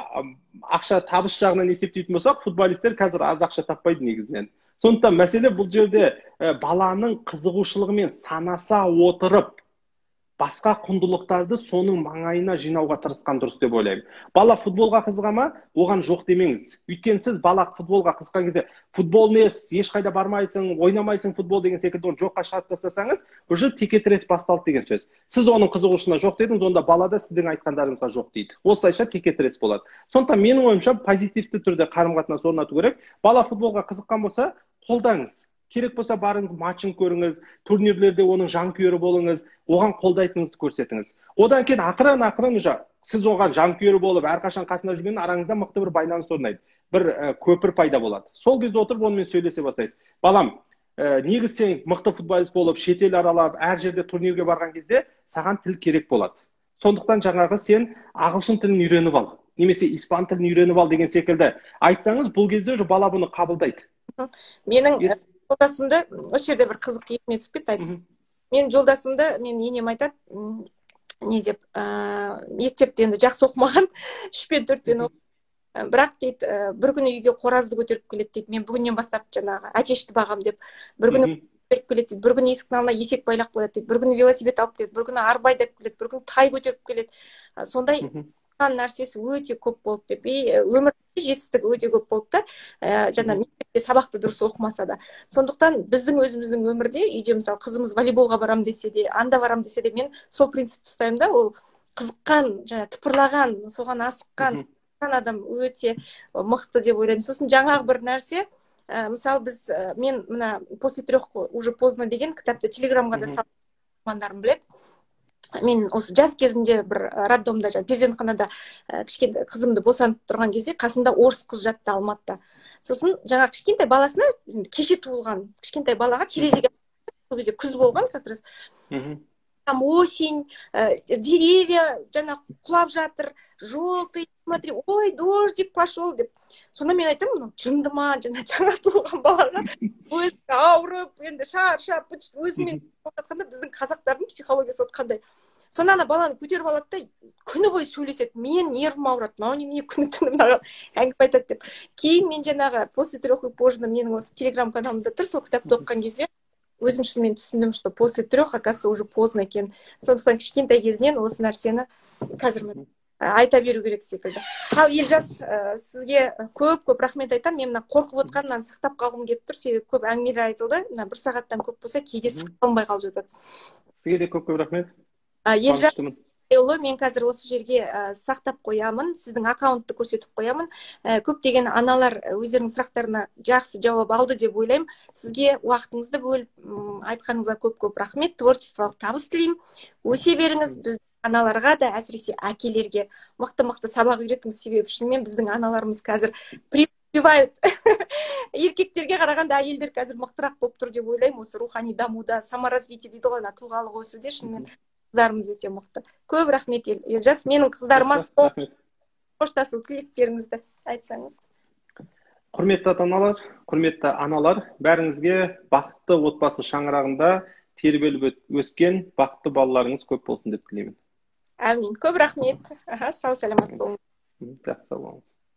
ақша табыс жағынан есептейтін болсақ, футболистер қазір аз ақша таппайды негізінен. Сондықтан мәселе бұл жерде баланың қызығушылығымен санаса отырып, басқа құндылықтарды соның маңайына жинауға тырысқан дұрыс деп ойлаймын. Бала футболға қызыға ма, оған жоқ демеңіз. Өйткені сіз бала футболға қызыққан кезде, футбол емес, ешқайда бармайсың, ойнамайсың футбол деген секілді оны жоққа шығарып тастасаңыз, уже текетірес басталды деген сөз. Сіз оның қызығушылығына жоқ дедіңіз, онда бала да сіздің айтқандарыңызға жоқ дейді. Осылайша текетірес болады. Сондықтан менің ойымша позитивті түрде қарым-қатынас орнату керек. Бала футболға қызыққан болса, қолдаңыз. Керек болса барыңыз, матчын көріңіз, турнирлерде оның жанкүйері болыңыз, оған қолдайтыныңызды көрсетіңіз. Одан кейін ақырын-ақырын сіз оған жанкүйері болып, әрқашан қасында жүрген араңызда мықты бір байланыс орнайды. Бір ә, көпір пайда болады. Сол кезде отырып онымен сөйлесе бастайсыз. Балам, ә, негізі сен мықты футболист болып, шетел аралап, әр жерде турнирге барған кезде саған тіл керек болады. Сондықтан жаңағы сен ағылшын тілін үйреніп ал, немесе испан тілін үйреніп ал деген секілді айтсаңыз, бұл кезде уже бала бұны қабылдайды. Менің жолдасымды, осы жерде бір қызық есіме түсіп кетті, айтыңыз. Мен жолдасымды, мен енем айтады, не деп, мектепте енді жақсы оқымаған, үш пен төрт пен оқып, бірақ дейді, бір күні үйге қоразды көтеріп келеді дейді, мен бүгіннен бастап жаңағы әтешті бағам деп, бір күні беріп келеді дейді, бір күні есіктің алдына есек байлап қояды дейді, бір күні велосипед алып келеді, бір күні арба айдап келеді, бір күні тай көтеріп келеді. Сондай нәрсесі өте көп болды деп, и өмірде жетістігі өте көп болды да, жаңа мектепте сабақты дұрыс оқымаса да. Сондықтан біздің өзіміздің өмірде, үйде мысалы қызымыз волейболға барам десе де, анда барам десе де, мен сол принципті ұстаймын да, ол қызыққан, жаңа тыпырлаған, соған асыққан адам өте мықты деп ойлаймын. Сосын жаңағы бір нәрсе, мысалы біз, мен мына «После трех уже поздно» деген кітапты телеграмға да салғандарым біледі. Мен осы жас кезімде бір роддомда, перзентханада кішкентай қызымды босанып тұрған кезде қасымда орыс қыз жатты Алматыда. Сосын жаңа кішкентай баласына, кеше туылған кішкентай балаға терезеге, сол кезде күз болған как раз, там осень, деревья жаңа құлап жатыр, желтый, смотри, ой, дождик пошел деп. Сонда мен айтамын, жынды ма, жаңа жаңа туылған балаға өзі ауырып, енді шаршап, өзімен отқанда біздің қазақтардың психологиясы қандай. Сонда ана баланы көтеріп алады да, күні бойы сөйлеседі, мен нервім ауырады, мынау немене күні түні мынаған әңгіме айтады деп. Кейін мен жаңағы «После трех и поздно» менің осы телеграм каналымда тұр, сол кітапты оқыған кезде өзім шынымен түсіндім, что после трех, оказывается, уже поздно екен. Сондықтан кішкентай кезінен осы нәрсені қазір айта беру керек секілді. Ал Елжас, сізге көп-көп рахмет айтамын. Мен мына қорқып отқаннан сақтап қалғым келіп тұр, себебі көп әңгімелер айтылды. Мына бір сағаттан көп болса, кейде сақталмай қалып жатады. Сізге де көп-көп рахмет. Елжас, мен қазір осы жерге сақтап қоямын, сіздің аккаунтты көрсетіп қоямын. Көптеген аналар өздерінің сұрақтарына жақсы жауап алды деп ойлаймын. Сізге уақытыңызды бөліп айтқаныңызға көп-көп рахмет, творчестволық табыс тілеймін. Өсе беріңіз, біздің аналарға да, әсіресе әкелерге мықты-мықты сабақ үйретіңіз, себебі шынымен біздің аналарымыз қазір прививают. Еркектерге қарағанда әйелдер қазір мықтырақ болып тұр деп ойлаймын. Осы рухани дамуда, саморазвитие дейді ғой, тұлғалық өсуде шынымен қыздарымыз өте мықты. Көп рахмет Елжас. Менің қыздарыма қоштасу тілектеріңізді айтсаңыз. Құрметті ата-аналар, құрметті аналар, бәріңізге бақытты отбасы шаңырағында тербеліп өскен бақытты балаларыңыз көп болсын деп тілеймін. Әмин. Көп рахмет. Сау саламат болыңыз. Жақсы болыңыз.